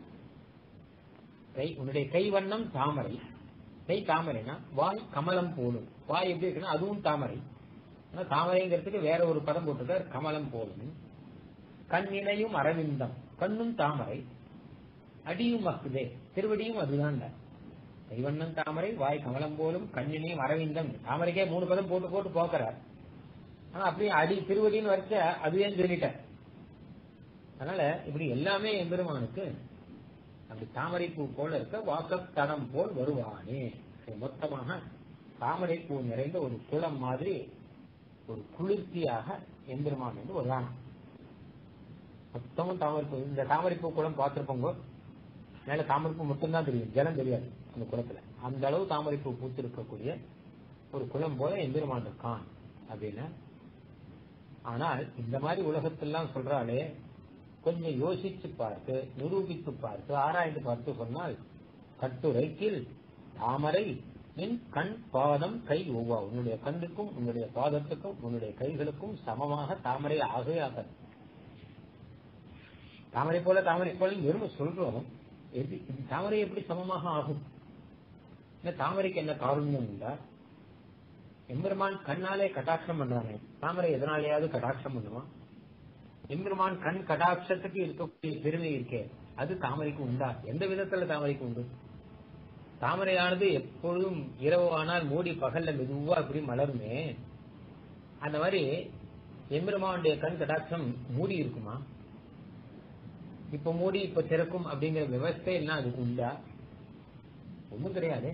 கை உன்னுடைய கைவண்ணம் தாமரை, கை தாமரைனா வாய் கமலம் போலும், வாய் எப்படி இருக்குன்னா அதுவும் தாமரை, ஆனா தாமரைங்கிறதுக்கு வேற ஒரு பதம் போட்டிருக்கார் கமலம் போலும். கண்ணினையும் அரவிந்தம், கண்ணும் தாமரை, அடியும் மக்குதே திருவடியும் அதுதான். கைவண்ணம் தாமரை வாய் கமலம் போலும் கண்ணினையும் அரவிந்தம், தாமரைக்கே மூணு பதம் போட்டு போட்டு போக்குறார். ஆனா அப்படியே அடி திருவடின்னு வரைச்ச அதுவே சொல்லிட்டார். அதனால இப்படி எல்லாமே எம்பெருமானுக்கு அப்படி தாமரை பூ போல இருக்க வாசத்தடம் போல் வருவானே மொத்தமாக தாமரை பூ நிறைந்த ஒரு குளம் மாதிரி ஒரு குளிர்ச்சியாக எம்பெருமான் என்று ஒரு தானம். மொத்தமும் தாமரைப்பூ. இந்த தாமரைப்பூ குளம் பார்த்திருப்போங்க, மேல தாமரைப்பூ மட்டும்தான் தெரியும், ஜலம் தெரியாது அந்த குளத்துல. அந்த அளவு தாமரைப்பூ பூத்திருக்கக்கூடிய ஒரு குளம் போல எம்பெருமான் இருக்கான் அப்படின்னு. ஆனால் இந்த மாதிரி உலகத்தெல்லாம் சொல்றாலே கொஞ்சம் யோசிச்சு பார்த்து நிரூபித்து பார்த்து ஆராய்ந்து பார்த்து சொன்னால், கட்டுரைக்கில் தாமரை நின் கண் பாதம் கை ஒவ்வா, உன்னுடைய கண்ணுக்கும் உன்னுடைய பாதத்துக்கும் உன்னுடைய கைகளுக்கும் சமமாக தாமரை ஆகவே ஆகாது. தாமரை போல தாமரை போல வெறும் சொல்றோம், தாமரை எப்படி சமமாக ஆகும்? தாமரைக்கு என்ன காரணம் உண்டா? எம்பெருமான் கண்ணாலே கட்டாட்சம் பண்றானே, தாமரை எதனாலேயாவது கட்டாட்சம் பண்ணுவான்? எம்பெருமான் கண் கடாட்சத்துக்கு இருக்கக்கூடிய பெருமை இருக்கே, அது தாமரைக்கு உண்டா? எந்த விதத்துல தாமரைக்கு உண்டு? தாமரையானது எப்பொழுதும் இரவு ஆனால் மூடி பகல்ல மெதுவா அப்படி மலருமே, அந்த மாதிரி எம்பெருமானுடைய கண் கடாட்சம் மூடி இருக்குமா? இப்ப மூடி இப்ப திறக்கும் அப்படிங்கிற விவசாயம் என்ன அதுக்கு உண்டா? ஒண்ணும் கிடையாது.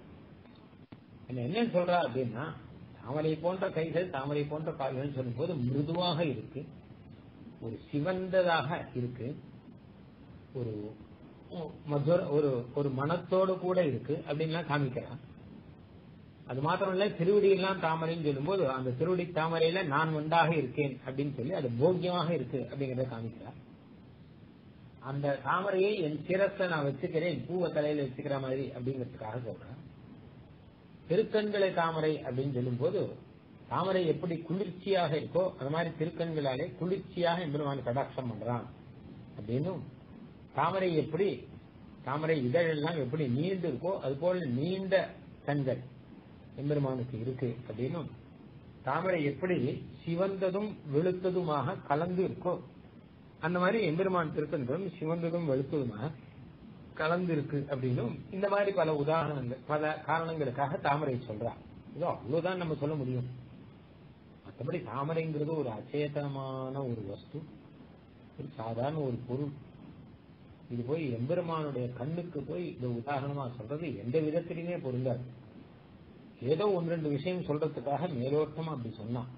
என்ன சொல்றா அப்படின்னா, தாமரை போன்ற கைகள் தாமரை போன்ற கால்கள் சொல்லும் போது மிருதுவாக இருக்கு, ஒரு சிவந்ததாக இருக்கு, ஒரு மதுர ஒரு ஒரு மனத்தோடு கூட இருக்கு அப்படின்லாம் காமிக்கிறான். அது மாத்திரம் இல்ல, திருவடியெல்லாம் தாமரைன்னு சொல்லும் போது அந்த திருவடி தாமரையில நான் ஒன்றாக இருக்கேன் அப்படின்னு சொல்லி அது போக்கியமாக இருக்கு அப்படிங்கறத காமிக்கிறார். அந்த தாமரையை என் சிரத்தை நான் வச்சுக்கிறேன், பூவை தலையில வச்சுக்கிற மாதிரி அப்படிங்கிறதுக்காக சொல்றேன். திருக்கண்களை தாமரை அப்படின்னு சொல்லும் போது தாமரை எப்படி குளிர்ச்சியாக இருக்கோ அது மாதிரி திருக்கண்களாலே குளிர்ச்சியாக எம்பெருமான் கடாட்சம் பண்றான் அப்படின்னும், தாமரை எப்படி தாமரை இதழெல்லாம் எப்படி நீண்டு இருக்கோ அது போல நீண்ட கண்கள் எம்பெருமானுக்கு இருக்கு அப்படின்னும், தாமரை எப்படி சிவந்ததும் வெளுத்ததுமாக கலந்து இருக்கோ அந்த மாதிரி எம்பெருமான் திருக்கண்களும் சிவந்ததும் வெளுத்ததுமாக கலந்து இருக்கு அப்படின்னும், இந்த மாதிரி பல உதாரணங்கள் பல காரணங்களுக்காக தாமரை சொல்றான். இதோ அவ்வளவுதான் நம்ம சொல்ல முடியும். மற்றபடி தாமரைங்கிறது ஒரு அச்சேதனமான ஒரு வஸ்து, ஒரு சாதாரண ஒரு பொருள். இது போய் எம்பெருமானுடைய கண்ணுக்கு போய் இந்த உதாரணமா சொல்றது எந்த விதத்திலுமே பொருந்தாது. ஏதோ ஒன்று ரெண்டு விஷயம் சொல்றதுக்காக மேலோட்டமா அப்படி சொன்னான்.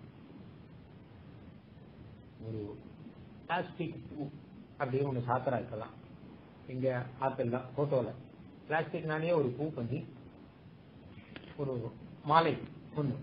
ஒரு பிளாஸ்டிக் பூ அப்படின்னு ஒண்ணு சாத்திரா இருக்கலாம், இங்க ஆத்தெல்லாம் போட்டோல பிளாஸ்டிக்னாலேயே ஒரு பூ பண்ணி ஒரு மாலை ஒண்ணு,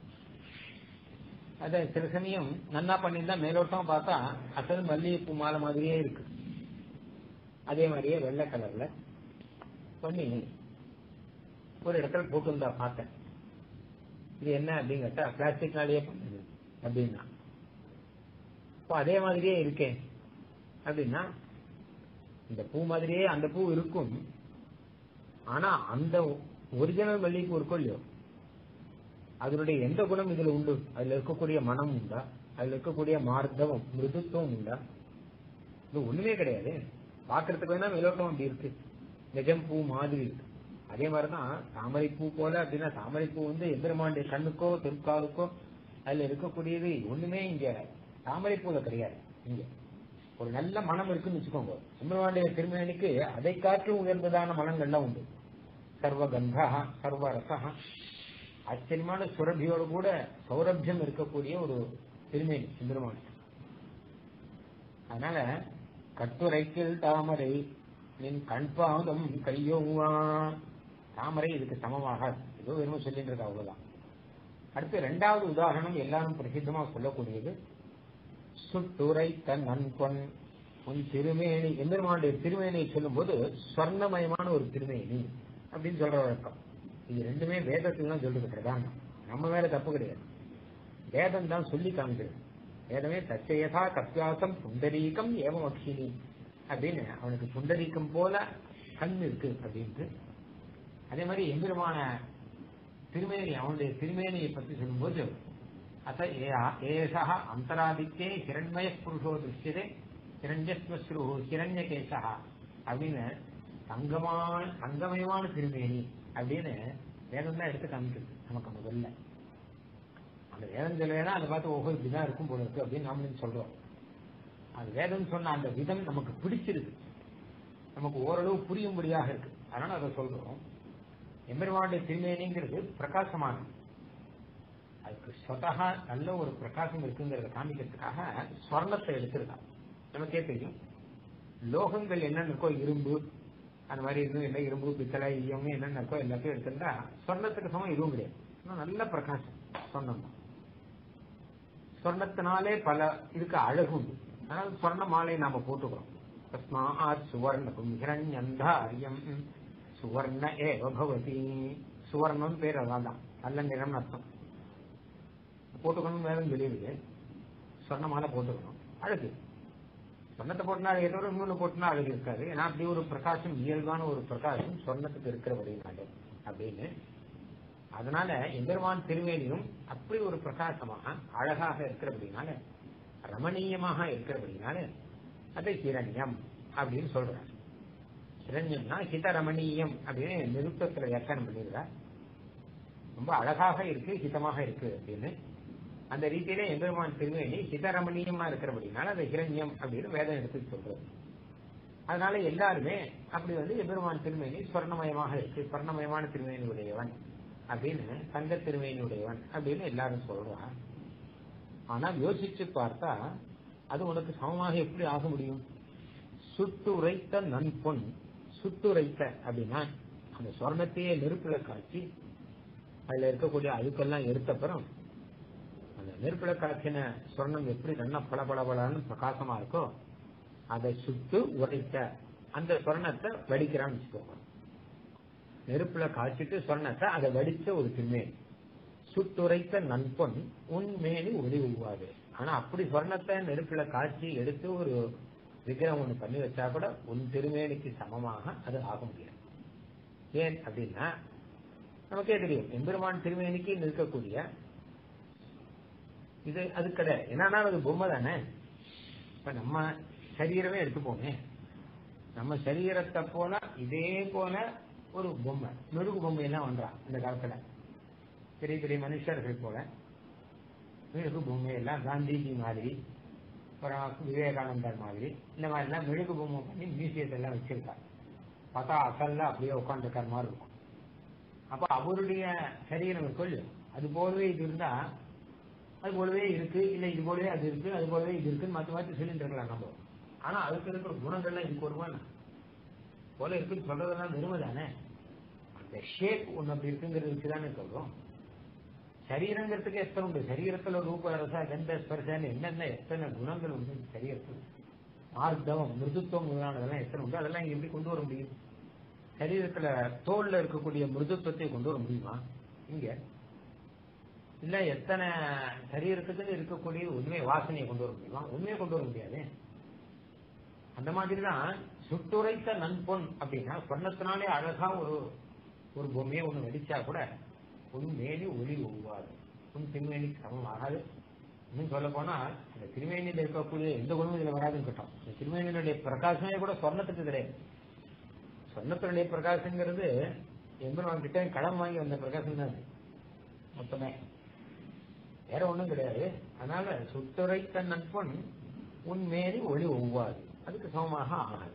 அத சில சமயம் நன்னா பண்ணியிருந்தா மேலோட்டம் பார்த்தா அசல் மல்லிகைப்பூ மாலை மாதிரியே இருக்கு. அதே மாதிரியே வெள்ளை கலர்ல பண்ணி ஒரு இடத்துல போட்டுருந்தா பார்த்தேன். இது என்ன அப்படின்னு கேட்டா பிளாஸ்டிக்னாலேயே பண்ணுது அப்படின்னா, இப்போ அதே மாதிரியே இருக்கேன் அப்படின்னா இந்த பூ மாதிரியே அந்த பூ இருக்கும். ஆனா அந்த ஒரிஜினல் மல்லிகைப்பூ இருக்கும் இல்லையோ, அதனுடைய எந்த குணம் இதுல உண்டு? அதுல இருக்கக்கூடிய மனம் உண்டா? அதுல இருக்கக்கூடிய மார்த்தவம் மிருதுத்துவம் உண்டா? இது ஒண்ணுமே கிடையாது. பாக்குறதுக்கு வேணா மேலோட்டம் அப்படி இருக்கு, நிஜம் பூ மாதிரி இருக்கு. அதே மாதிரிதான் தாமரை பூ போல அப்படின்னா, தாமரை பூ வந்து எம்பெருமானுடைய கண்ணுக்கோ திருக்காலுக்கோ அதுல இருக்கக்கூடியது ஒண்ணுமே இங்க தாமரை பூல கிடையாது. இங்க ஒரு நல்ல மனம் இருக்குன்னு வச்சுக்கோங்க, எம்பெருமானுடைய திருமேனிக்கு அதை காற்று உயர்ந்ததான மனங்கள்லாம் உண்டு. சர்வகந்தா சர்வரசா, ஆச்சரியமான சுரபியோடு கூட சௌரபியம் இருக்கக்கூடிய ஒரு திருமேனி எம்பெருமான். அதனால கட்டுரைக்கில் தாமரை நின் கண்பாதம் கையோவா, தாமரை இதுக்கு சமமாக ஏதோ வெறும் சொல்லிட்டு இருக்க, அவ்வளவுதான். அடுத்து இரண்டாவது உதாரணம் எல்லாரும் பிரசித்தமா சொல்லக்கூடியது, சுட்டுரை தன் நன்கொன் உன் திருமேனி. எம்பெருமானுடைய திருமேனியை சொல்லும் போது ஸ்வர்ணமயமான ஒரு திருமேனி அப்படின்னு சொல்ற வழக்கம். இது ரெண்டுமே வேதத்துல தான் சொல்றது பிரதானம், நம்ம மேல தப்பு கிடையாது. வேதம் தான் சொல்லி காமிக்கிறது. வேதமே தச்சயதா கப்பியாசம் புண்டரீகம் ஏவம் அக்ஷினி அப்படின்னு, அவனுக்கு புண்டரீகம் போல கண் இருக்கு அப்படின்ட்டு. அதே மாதிரி எம்பெருமான திருமேனி, அவனுடைய திருமேனியை பற்றி சொல்லும்போது அத்த ஏஷா அந்தராதித்யே ஹிரண்மய புருஷோ திருஷ்யதே ஹிரண்யஸ்மஸ்ரு ஹிரண்யகேசா அப்படின்னு தங்கமான தங்கமயமான திருமேனி அப்படின்னு வேதம் தான் எடுத்து காமிக்கிறது நமக்கு. முதல்ல அந்த வேதம் சொல்லலைன்னா அதை பார்த்து ஓஹோ இப்படிதான் இருக்கும் போல இருக்கு அப்படின்னு நாமளும் சொல்றோம். அது வேதம் சொன்ன அந்த விதம் நமக்கு பிடிச்சிருக்கு, நமக்கு ஓரளவு புரியும்படியாக இருக்கு, அதனால அதை சொல்றோம். எம்பெருமானுடைய திருமேனிங்கிறது பிரகாசமானது. அதுக்கு சொதகா நல்ல ஒரு பிரகாசம் இருக்குங்கிறத காமிக்கிறதுக்காக ஸ்வர்ணத்தை எடுத்திருக்கான். நமக்கே தெரியும் லோகங்கள் என்னென்ன இருக்கோ, இரும்பு அந்த மாதிரி இன்னும் என்ன இரும்பு பித்தளை ஈயம் என்னென்ன இருக்கோ எல்லாத்தையும் எடுத்திருந்தா சொர்ணத்துக்கு சமம் இதுவும் கிடையாது. நல்ல பிரகாசம் சொர்ணம் தான். சொர்ணத்தினாலே பல இதுக்கு அழகு உண்டு. அதனால சொர்ண மாலை நாம போட்டுக்கிறோம். தஸ்மாத் சுவர்ணம் ஹிரண்யந்தாரியம் சுவர்ண ஏவ பவதி. சுவர்ணம் பேர் அதான் தான், நல்ல நிறம்னு அர்த்தம். போட்டுக்கணும் வேறும் வெளியிருக்கு. சொர்ண மாலை போட்டுக்கணும், அழகு. சொர்ணத்தை போட்டுனா ஏதோ ஒரு நூலை போட்டுனா அழகு இருக்காது. ஏன்னா அப்படி ஒரு பிரகாசம், இயல்பான ஒரு பிரகாசம் சொர்ணத்துக்கு இருக்கிறபடினாலே அப்படின்னு. அதனால எம்பெருமான் திருமேனியும் அப்படி ஒரு பிரகாசமாக அழகாக இருக்கிறபடினால, ரமணீயமாக இருக்கிறபடினால அதை ஹிரண்யம் அப்படின்னு சொல்றார். ஹிரண்யம்னா ஹிதரமணீயம் அப்படின்னு நிருத்தத்துல வியாக்கியானம் பண்ணிடுறார். ரொம்ப அழகாக இருக்கு, ஹிதமாக இருக்கு அப்படின்னு. அந்த ரீதியில எம்பெருமான் திருமேனி ஹிதரமணீயமா இருக்கிறபடினால அதை ஹிரண்யம் அப்படின்னு வேதம் எடுத்து சொல்றது. அதனால எல்லாருமே அப்படி வந்து எம்பெருமான் திருமேனி ஸ்வர்ணமயமாக இருக்கு, ஸ்வர்ணமயமான திருமேனி உடையவன் அப்படின்னு, தங்க திருமேனி உடையவன் அப்படின்னு எல்லாரும் சொல்றான். ஆனால் யோசிச்சு பார்த்தா அது உனக்கு சமமாக எப்படி ஆக முடியும்? சுட்டுரைத்த நன்பொன். சுட்டுரைத்த அப்படின்னா அந்த சொர்ணத்தையே நெருப்புல காய்ச்சி அதுல இருக்கக்கூடிய அழுக்கெல்லாம் எடுத்தப்புறம் அந்த நெருப்புல காய்ச்சின சொர்ணம் எப்படி நல்லா பல பல பலன்னு பிரகாசமா இருக்கோ அதை சுட்டு உரைத்த அந்த சொர்ணத்தை வடிக்கிறான்னு வச்சுக்கோங்க. நெருப்புல காய்ச்சிட்டு சொர்ணத்தை அதை வடிச்ச ஒரு திருமேனி. சுட்டுரைத்த நன்பொன் உண்மேனி ஒளி உருவாது. ஆனா அப்படி சொர்ணத்தை நெருப்புல காய்ச்சி எடுத்து ஒரு விக்கிரம் ஒண்ணு பண்ணி வச்சா கூட உன் திருமேனிக்கு சமமாக அது ஆக முடியாது. ஏன் அப்படின்னா நமக்கே தெரியும் எம்பெருமான் திருமேனிக்கு நிற்கக்கூடிய இது அது கிடையாது. என்னன்னா அது பொம்மை தானே. இப்ப நம்ம சரீரமே எடுத்து போனே, நம்ம சரீரத்தை போல இதே போல ஒரு பொம்மை, மெழுகு பொம்மை எல்லாம் வந்தான் இந்த காலத்துல. பெரிய பெரிய மனுஷர்கள் போல மெழுகு பொம்மை எல்லாம், காந்திஜி மாதிரி, அப்புறம் விவேகானந்தர் மாதிரி இந்த மாதிரி எல்லாம் மெழுகு பொம்மை பண்ணி மியூசியத்தை எல்லாம் வச்சிருக்காங்க. பார்த்தா அசல்ல அப்படியே உட்காந்துருக்கார் மாதிரி இருக்கும். அப்ப அவருடைய சரீரம் இருக்கும், அது போலவே இது இருந்தா அது போலவே இருக்கு, இல்ல இது போலவே அது இருக்கு, அது போலவே இது இருக்குன்னு மாத்தி மாத்தி சொல்லிட்டு இருக்கலாம் நம்ம. ஆனா அதுக்கு இருக்கிற குணங்கள்லாம் இதுக்கு வருவானா போல இருக்குன்னு சொல்றதெல்லாம் வெறுமை தானே. அந்த ஷேப் ஒண்ணு அப்படி இருக்குங்கிறது வச்சுதானே சொல்றோம். சரீரங்கிறதுக்கு எத்தனை உண்டு. சரீரத்துல ரூப ரசா கந்த ஸ்பர்சான்னு என்னென்ன எத்தனை குணங்கள் உண்டு சரீரத்தில். ஆர்த்தவம் மிருதுத்துவம் முதலானதெல்லாம் எத்தனை உண்டு. அதெல்லாம் இங்க எப்படி கொண்டு வர முடியும்? சரீரத்துல தோல்ல இருக்கக்கூடிய மிருதுத்துவத்தை கொண்டு வர முடியுமா இங்க? இல்ல எத்தனை சரீரத்துக்கு இருக்கக்கூடிய உண்மை வாசனையை கொண்டு வர முடியுமா? உண்மையை கொண்டு வர முடியாது. அந்த மாதிரிதான் சுட்டுரைத்த நன்பொன் அப்படின்னா சொன்னத்தினாலே அழகா ஒரு ஒரு பொம்மையை ஒண்ணு நடிச்சா கூட உன் மேனி ஒளி உருவாது, உன் திருமேனிக்கு சமம் ஆகாது. இன்னும் சொல்ல போனா அந்த திருமேனியில் இருக்கக்கூடிய எந்த குணமும் இதுல வராதுன்னு கேட்டோம். இந்த திருமேனியினுடைய பிரகாசமே கூட சொர்ணத்துக்கு கிடையாது. சொர்ணத்தினுடைய பிரகாசங்கிறது எம்பெருமான் கிட்ட கடன் வாங்கி வந்த பிரகாசம் தான் மொத்தமே, வேற ஒண்ணும் கிடையாது. அதனால சுட்டுரைத்த நன்பொன் உன் மேனி ஒளி ஒவ்வாது, அதுக்கு சமமாக ஆகாது.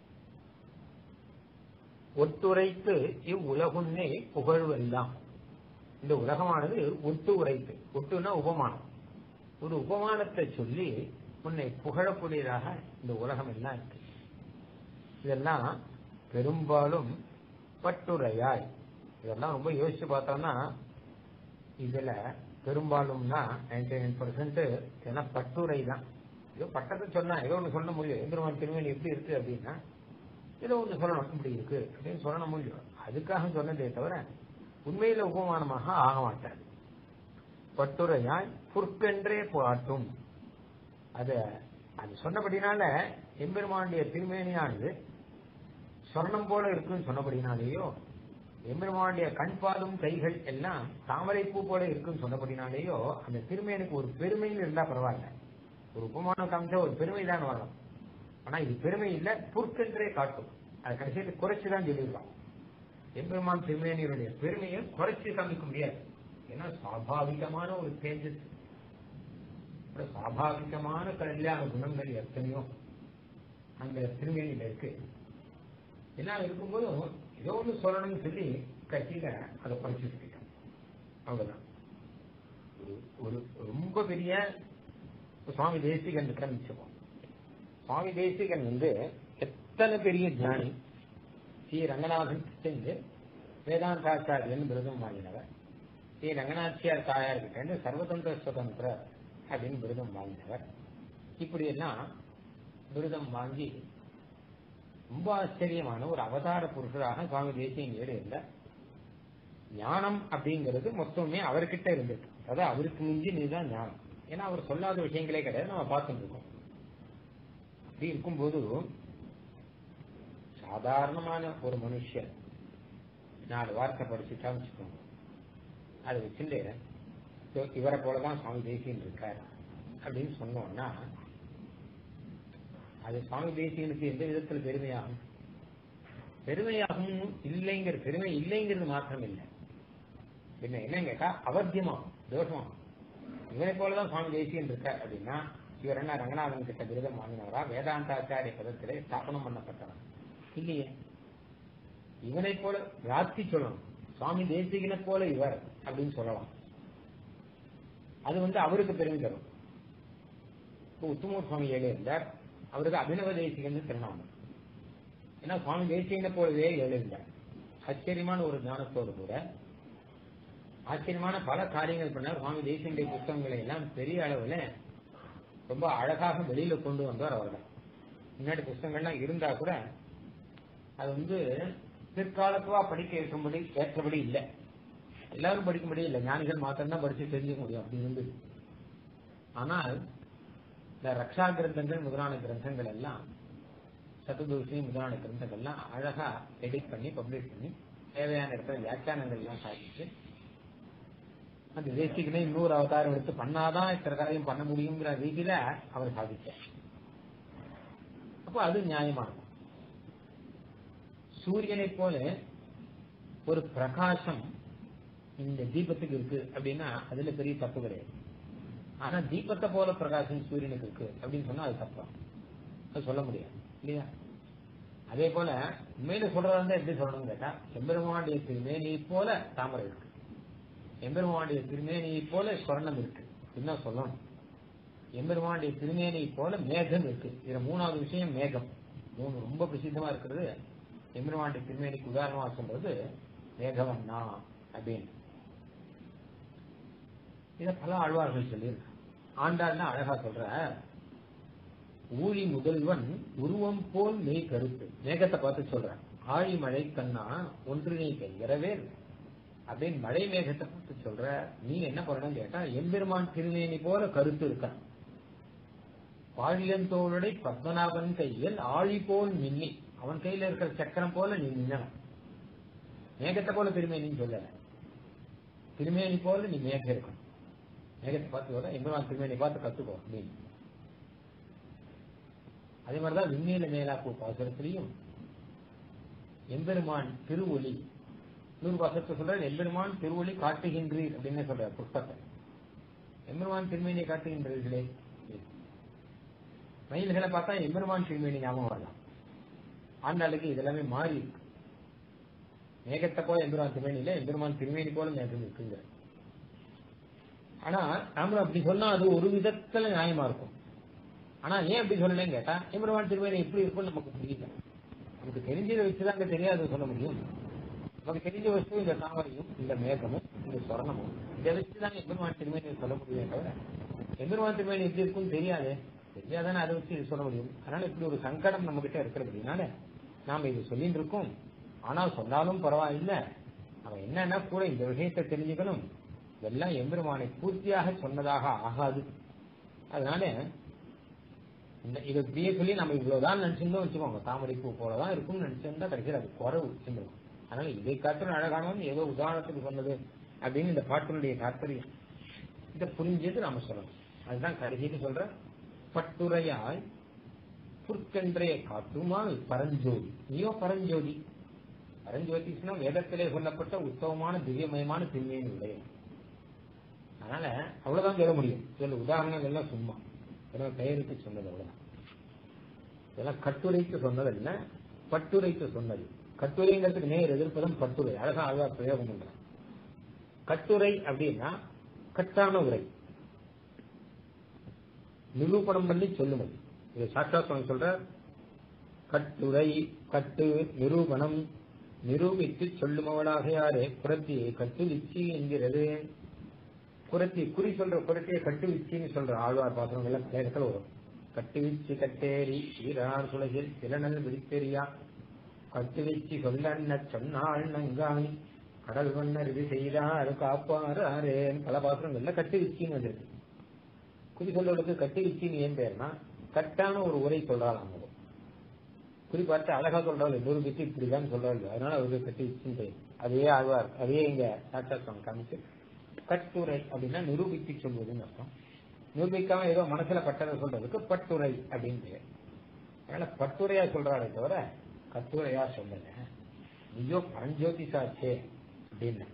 ஒட்டுரைத்து இவ்வுலகுன்னே புகழ்வெல்லாம். இந்த உலகமானது ஒட்டு உரைத்து, ஒட்டுனா உபமானம், ஒரு உபமானத்தை சொல்லி உன்னை புகழக்கூடியதாக இந்த உலகம் எல்லாம் இருக்கு. இதெல்லாம் பெரும்பாலும் பட்டுரையாய். இதெல்லாம் ரொம்ப யோசிச்சு பார்த்தோம்னா இதுல பெரும்பாலும்னா நைன்டி நைன் பர்சன்ட் ஏன்னா பட்டுரை தான். ஏதோ பட்டத்தை சொன்னா ஏதோ ஒண்ணு சொல்ல முடியும். எம்பெருமான் திருமேனி எப்படி இருக்கு அப்படின்னா ஏதோ ஒண்ணு சொல்லணும், இப்படி இருக்கு அப்படின்னு சொல்ல முடியும். அதுக்காக சொன்னதே தவிர உண்மையில உபமானமாக ஆக மாட்டாது. பட்டுரையாய் புற்கென்றே பாட்டும். அத அது சொன்னபடினால எம்பெருமானுடைய திருமேனியானது சொர்ணம் போல இருக்குன்னு சொன்னபடினாலேயோ, எம்பெருமானுடைய கண் பாதும் கைகள் எல்லாம் தாமரை பூ போல இருக்குன்னு சொன்னபடினாலேயோ அந்த திருமேனுக்கு ஒரு பெருமைன்னு இருந்தா பரவாயில்ல. ஒரு உபமானம் காமிச்சா ஒரு பெருமை தான் வரணும். ஆனா இது பெருமை இல்ல, புற்கென்றே காட்டும். அது கடைசியில் குறைச்சுதான் சொல்லிடலாம். எம்பெருமான் திருமேனியுடைய பெருமையை குறைச்சு காமிக்க முடியாது. ஏன்னா சுவாபாவிகமான ஒரு தேஜஸ், சுவாபாவிகமான கல்யாண குணங்கள் எத்தனையோ அந்த திருமேனியில இருக்கு. எல்லாம் இருக்கும்போதும் ஏதோ ஒன்று சொல்லணும்னு சொல்லி கட்சியில அதை படிச்சு சொல்லிட்டோம். அவ்வளவுதான். ஒரு ஒரு ரொம்ப பெரிய சுவாமி தேசிகன் இருக்கான்னு. சுவாமி தேசிகன் வந்து எத்தனை பெரிய ஞானி. ஸ்ரீ ரங்கநாதன் கிட்ட வேதாந்தாச்சாரியன் விருதம் வாங்கினவர். ஸ்ரீ ரங்கநாச்சியார் தாயார் கிட்ட சர்வதந்திர சுதந்திர அப்படின்னு விருதம் வாங்கினவர். இப்படி எல்லாம் விருதம் வாங்கி ரொம்ப ஆச்சரியமான ஒரு அவதார புருஷராக சுவாமி தேசிகன் ஏடு இருந்த ஞானம் அப்படிங்கிறது மொத்தமே அவர்கிட்ட இருந்தது. அதாவது அவருக்கு மிஞ்சி நீதான் ஞானம். ஏன்னா அவர் சொல்லாத விஷயங்களே கிடையாது, நம்ம பார்த்துட்டு இருக்கோம். அப்படி இருக்கும்போது சாதாரணமான ஒரு மனுஷன் நாலு வார்த்தை படிச்சுட்டா வச்சுக்கோங்க, அதை வச்சுட்டு இவரை போலதான் சுவாமி தேசிகன் இருக்கார் அப்படின்னு சொன்னோம்னா அது சுவாமி தேசிகனுக்கு எந்த விதத்தில் பெருமையாகும்? பெருமையாகும் இல்லைங்கிற பெருமை இல்லைங்கிறது மாத்திரம் இல்லை, என்ன என்னன்னு கேட்டா அவத்தியமாகும், தோஷமாகும். இவரை போலதான் சுவாமி தேசிகன் இருக்கார் அப்படின்னா இவர் என்ன ரங்கநாதன் கிட்ட விருதம் வாங்கினவரா? வேதாந்தாச்சாரிய பதத்திலே ஸ்தாபனம் பண்ணப்பட்டவர் இல்லையே. இவனை போல ராத்தி சொல்லணும், சுவாமி தேசிகனை போல இவர் அப்படின்னு சொல்லலாம். அது வந்து அவருக்கு பெருமை தரும். உத்தமூர் சுவாமி ஏழு இருந்தார், அவருக்கு அபினவ தேசிகன் திருநாமம். ஏன்னா சுவாமி தேசிகனை போலவே எழுந்தார். ஆச்சரியமான ஒரு ஞானத்தோடு கூட ஆச்சரியமான பல காரியங்கள் பண்ணார். சுவாமி தேசிகனுடைய புத்தகங்களை எல்லாம் பெரிய அளவுல ரொம்ப அழகாக வெளியில கொண்டு வந்தார் அவர்கள். முன்னாடி புத்தகங்கள்லாம் இருந்தா கூட அது வந்து பிற்காலத்துவா படிக்க ஏற்றும்படி ஏற்றபடி இல்லை, எல்லாரும் படிக்கும்படி இல்லை, ஞானிகள் மாத்திரம்தான் படிச்சு தெரிஞ்சுக்க முடியும் அப்படி இருந்து. ஆனால் இந்த ரக்ஷா கிரந்தங்கள் முதலான கிரந்தங்கள் எல்லாம், சதுர்தோஷி முதலான கிரந்தங்கள் எல்லாம் அழகா எடிட் பண்ணி பப்ளிஷ் பண்ணி தேவையான இடத்துல வியாக்கியானங்கள் எல்லாம் சாதிச்சு அந்த தேசிகனை இன்னொரு அவதாரம் எடுத்து பண்ணாதான் இத்தனை காரியம் பண்ண முடியுங்கிற ரீதியில அவர் சாதிச்சார். அப்போ அது நியாயமானது. சூரியனை போல ஒரு பிரகாசம் இந்த தீபத்துக்கு இருக்கு அப்படின்னா அதுல பெரிய தப்பு கிடையாது. ஆனா தீபத்தை போல பிரகாசம் சூரியனுக்கு இருக்கு அப்படின்னு சொன்னா அது தப்பா, அது சொல்ல முடியாது இல்லையா? அதே போல உண்மையில சொல்றதா எப்படி சொல்லணும்னு கேட்டா, எம்பெருமானுடைய திருமேனியை போல தாமரை இருக்கு, எம்பெருமானுடைய திருமேனியை போல சொர்ணம் இருக்கு என்ன சொல்லணும். எம்பெருமானுடைய திருமேனியை போல மேகம் இருக்கு. இதுல மூணாவது விஷயம் மேகம். மூணு ரொம்ப பிரசித்தமா இருக்கிறது. எம்பெருமானுடைய திருமேனிக்கு உதாரணமா சொல்றது மேகவண்ணா அப்படின்னு. இத பல ஆழ்வார்கள் சொல்லியிருக்கு. ஆண்டாள்னா அழகா சொல்ற, ஊழி முதல்வன் உருவம் போல் மெய் கருத்து. மேகத்தை பார்த்து சொல்ற, ஆழி மழை கண்ணா ஒன்று நீ கைகிறவே அப்படின்னு மழை மேகத்தை பார்த்து சொல்ற. நீ என்ன பண்ணணும் கேட்டா, எம்பெருமான் திருமேனி போல கருத்து இருக்க. பாழியந்தோளுடைய பத்மநாபன் கையில் ஆழி போல் மின்னி, அவன் கையில இருக்கிற சக்கரம் போல நீ மின்னணும். மேகத்தை போல திருமேனின்னு சொல்ல, திருமேனி போல நீ மேகம் இருக்கணும். மேகத்தை பார்த்து வர எம்பெருமான் திருமேனி பார்த்து கத்துக்கோ அப்படின்னு. அதே மாதிரிதான் விண்ணில மேலாப்பு பாசுரத்திலையும் எம்பெருமான் திருவொலி நூறு பாசத்தை சொல்ற, எம்பெருமான் திருவொலி காட்டுகின்றீர் அப்படின்னு சொல்ற புஷ்பத்தை. எம்பெருமான் திருமேனியை காட்டுகின்றீர்களே. மயில்களை பார்த்தா எம்பெருமான் திருமேனி ஞாபகம் வரலாம். ஆண்டாளுக்கு இதெல்லாமே மாறி இருக்கு. மேகத்தை போல எம்பெருமான் திருமேனியில எம்பெருமான் திருமேனி போல மேகம் இருக்குங்க. ஆனா நாம அப்படி சொன்னா அது ஒரு விதத்துல நியாயமா இருக்கும். ஆனா ஏன் அப்படி சொல்லலன்னு கேட்டா, எம்பெருமான் திருமேனி எப்படி இருக்கும்னு நமக்கு புரியல. நமக்கு தெரிஞ்சதை வச்சுதான் அங்க தெரியாது சொல்ல முடியும். நமக்கு தெரிஞ்ச வச்சு இந்த தாமரையும் இந்த மேகமும் இந்த சொர்ணமும் இதை வச்சுதான் எம்பெருமான் திருமேனியை சொல்ல முடியும். தவிர எம்பெருமான் திருமேனி எப்படி இருக்குன்னு தெரியாது, தெரியாதானே அதை வச்சு இது சொல்ல முடியும். அதனால இப்படி ஒரு சங்கடம் நம்ம கிட்ட இருக்கிறதுனால நாம இது சொல்லிட்டு இருக்கோம். ஆனால் சொன்னாலும் பரவாயில்லை, அவன் என்னன்னா கூட இந்த விஷயத்தை தெரிஞ்சுக்கணும். இதெல்லாம் எம்பெருமானை பூர்த்தியாக சொன்னதாக ஆகாது. அதனால இதை இப்படியே சொல்லி நம்ம இவ்வளவுதான் நினைச்சிருந்தோம் வச்சுக்கோங்க, தாமரை பூ போலதான் இருக்கும்னு நினைச்சிருந்தா கிடைக்கிறது அது குறவு சிம்பிள். அதனால இதை காட்டும் அழகானவன் ஏதோ உதாரணத்துக்கு சொன்னது அப்படின்னு இந்த பாட்டினுடைய தாற்பயம். இதை புரிஞ்சது நாம சொல்லணும். அதுதான் கடைசிக்கு சொல்ற, பட்டுரையாய் புற்கென்றே காட்டுமால் பரஞ்சோதி. நீயோ பரஞ்சோதி. பரஞ்சோதினா வேதத்திலே சொல்லப்பட்ட உத்தமமான திவ்யமயமான திருமேனி உடைய. அதனால அவ்வளவுதான் சொல்ல முடியும். சொல்ல உதாரணங்கள் எல்லாம் சும்மா பெயருக்கு சொன்னது அவ்வளவுதான். இதெல்லாம் கட்டுரைக்கு சொன்னது இல்ல, பட்டுரைக்கு சொன்னது. கட்டுரைங்கிறதுக்கு நேர் எதிர்ப்பதும் கட்டுரை. அழகா அழகா பிரயோகம் பண்றாங்க. கட்டுரை அப்படின்னா கட்டான உரை, நிரூபணம் பண்ணி சொல்லுவது. இது சாட்சாத் சொல்ற கட்டுரை, கட்டு நிரூபணம், நிரூபித்து சொல்லுமவளாக யாரே புரத்தியை கட்டு விச்சி என்கிறது. புரத்தி குறி சொல்ற புரத்தியை கட்டு விச்சின்னு சொல்ற ஆழ்வார் பாத்திரம் எல்லாம் இடத்துல வரும். கட்டு விச்சி கட்டேரி ஈரார் சுலகில் சிலனல் விழித்தெரியா கட்டு விச்சி சொல்ல சொன்னாள் நங்காய் கடல் வண்ணர் இது செய்தார் காப்பாறு பல பாத்திரங்கள்ல கட்டு விச்சின்னு வந்திருக்கு. குறி சொல்றதுக்கு கட்டு விச்சின்னு ஏன் பேர்னா கட்டான ஒரு உரை சொல்றாள். குறி பார்த்து அழகா சொல்றாள், நிரூபித்து இப்படிதான் சொல்றாள், அதனால அவருக்கு கட்டு விச்சின்னு பேர். அதையே ஆழ்வார் அதையே இங்க சாட்சாத் காமிச்சு கட்டுரை அப்படின்னா நிரூபித்து சொல்வதுன்னு அர்த்தம். நிரூபிக்காம ஏதோ மனசுல பட்டதை சொல்றதுக்கு பட்டுரை அப்படின்னு பேர். அதனால பட்டுரையா சொல்றாளே தவிர கட்டுரையா சொல்லல. ஐயோ பரஞ்சோதி சாச்சே அப்படின்னு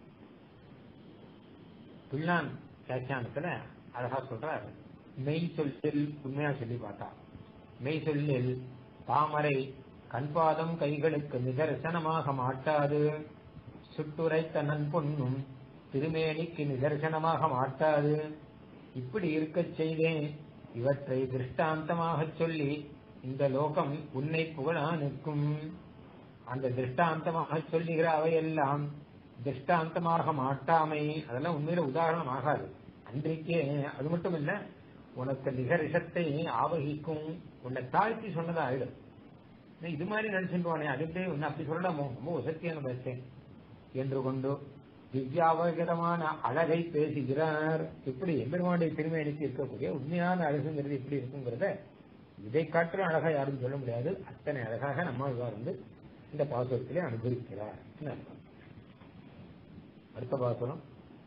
பிள்ளான் வியாக்கியானத்துல அழகா சொல்றார். மெய் சொல்லில் உண்மையா சொல்லி பார்த்தா மெய் சொல்லில் தாமரை கண்பாதம் கைகளுக்கு நிதர்சனமாக மாட்டாது, சுட்டுரைத்த நன்பொன்னும் திருமேனிக்கு நிதர்சனமாக மாட்டாது. இப்படி இருக்க செய்தேன் இவற்றை திருஷ்டாந்தமாக சொல்லி இந்த லோகம் உன்னை புகழா நிற்கும். அந்த திருஷ்டாந்தமாக சொல்லுகிற அவையெல்லாம் திருஷ்டாந்தமாக மாட்டாமை, அதெல்லாம் உண்மையில உதாரணம் ஆகாது. அன்றைக்கே அது மட்டும் இல்ல, உனக்கு நிகரிசத்தை ஆவகிக்கும், உன்னை தாழ்த்தி சொன்னதா ஆயிடும். இது மாதிரி நினைச்சுட்டுவானே அதுக்கே உன்னை அப்படி சொல்லலாமோ, ரொம்ப உசத்தியான பேசேன் என்று கொண்டு திவ்யாவகரமான அழகை பேசுகிறார். இப்படி எம்பெருமானுடைய திருமேனிக்கு இருக்கக்கூடிய உண்மையான அழகுங்கிறது எப்படி இருக்குங்கிறத இதை காற்று அழகா யாரும் சொல்ல முடியாது. அத்தனை அழகாக நம்மாழ்வார் வந்து இந்த பாசுரத்திலே அனுபவிக்கிறார். அடுத்த பாசுரம்.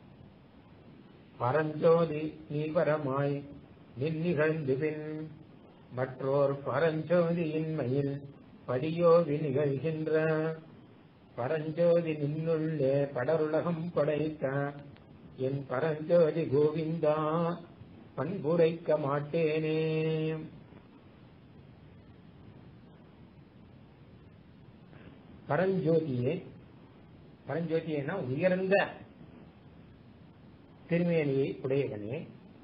பரஞ்சோதி நீவரமாய் நின்னிகழ்ந்து பின் மற்றோர் பரஞ்சோதியின்மையில் படியோவி நிகழ்கின்ற பரஞ்சோதி நின்னுள்ளே படருலகம் படைத்த என் பரஞ்சோதி கோவிந்தா பண்புரைக்க மாட்டேனே. பரஞ்சோதியே, பரஞ்சோதியேனா உயர்ந்த திருமேனியை உடையவனே.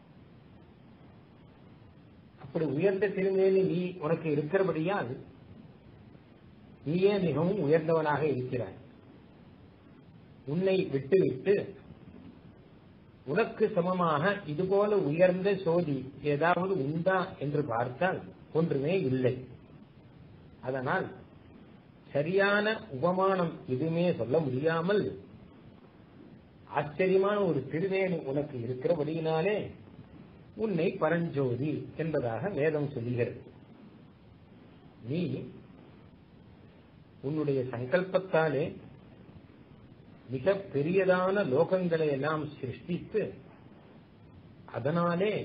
அப்படி உயர்ந்த திருமேனி நீ உனக்கு இருக்கிறபடியால் நீயே மிகவும் உயர்ந்தவனாக இருக்கிறாய். உன்னை விட்டுவிட்டு உனக்கு சமமாக இதுபோல உயர்ந்த சோதி ஏதாவது உண்டா என்று பார்த்தால் ஒன்றுமே இல்லை. அதனால் சரியான உபமானம் எதுவுமே சொல்ல முடியாமல் ஆச்சரியமான ஒரு திருவேணி உனக்கு இருக்கிறபடியினாலே உன்னை பரஞ்சோதி என்பதாக வேதம் சொல்கிறது. நீ உன்னுடைய சங்கல்பத்தாலே மிக பெரியதான லோகங்களை எல்லாம் சிருஷ்டித்து அதனாலே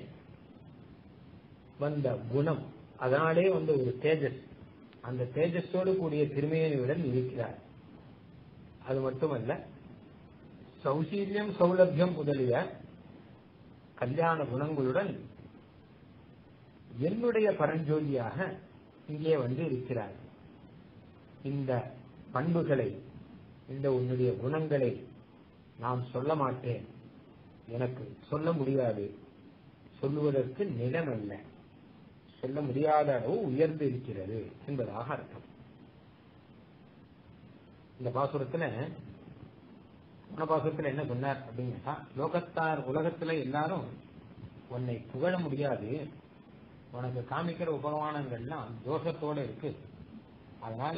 வந்த குணம், அதனாலே வந்த ஒரு தேஜஸ், அந்த தேஜஸோடு கூடிய திருமேனியுடன் இருக்கிறார். அது மட்டுமல்ல, சௌசீல்யம் சௌலபியம் முதலிய கல்யாண குணங்களுடன் என்னுடைய பரஞ்சோதியாக இங்கே வந்து இருக்கிறார். இந்த பண்புகளை, இந்த உன்னுடைய குணங்களை நான் சொல்ல மாட்டேன், எனக்கு சொல்ல முடியாது, சொல்லுவதற்கு நிலமல்ல, சொல்ல முடியாத அளவு உயர்ந்து இருக்கிறது என்பதாக அர்த்தம். இந்த பாசுரத்துல பாசுரத்துல என்ன சொன்னார் அப்படின்னா, லோகத்தார் உலகத்துல எல்லாரும் உன்னை புகழ முடியாது, உனக்கு காமிக்கிற உபமானங்கள்லாம் தோஷத்தோட இருக்கு, அதனால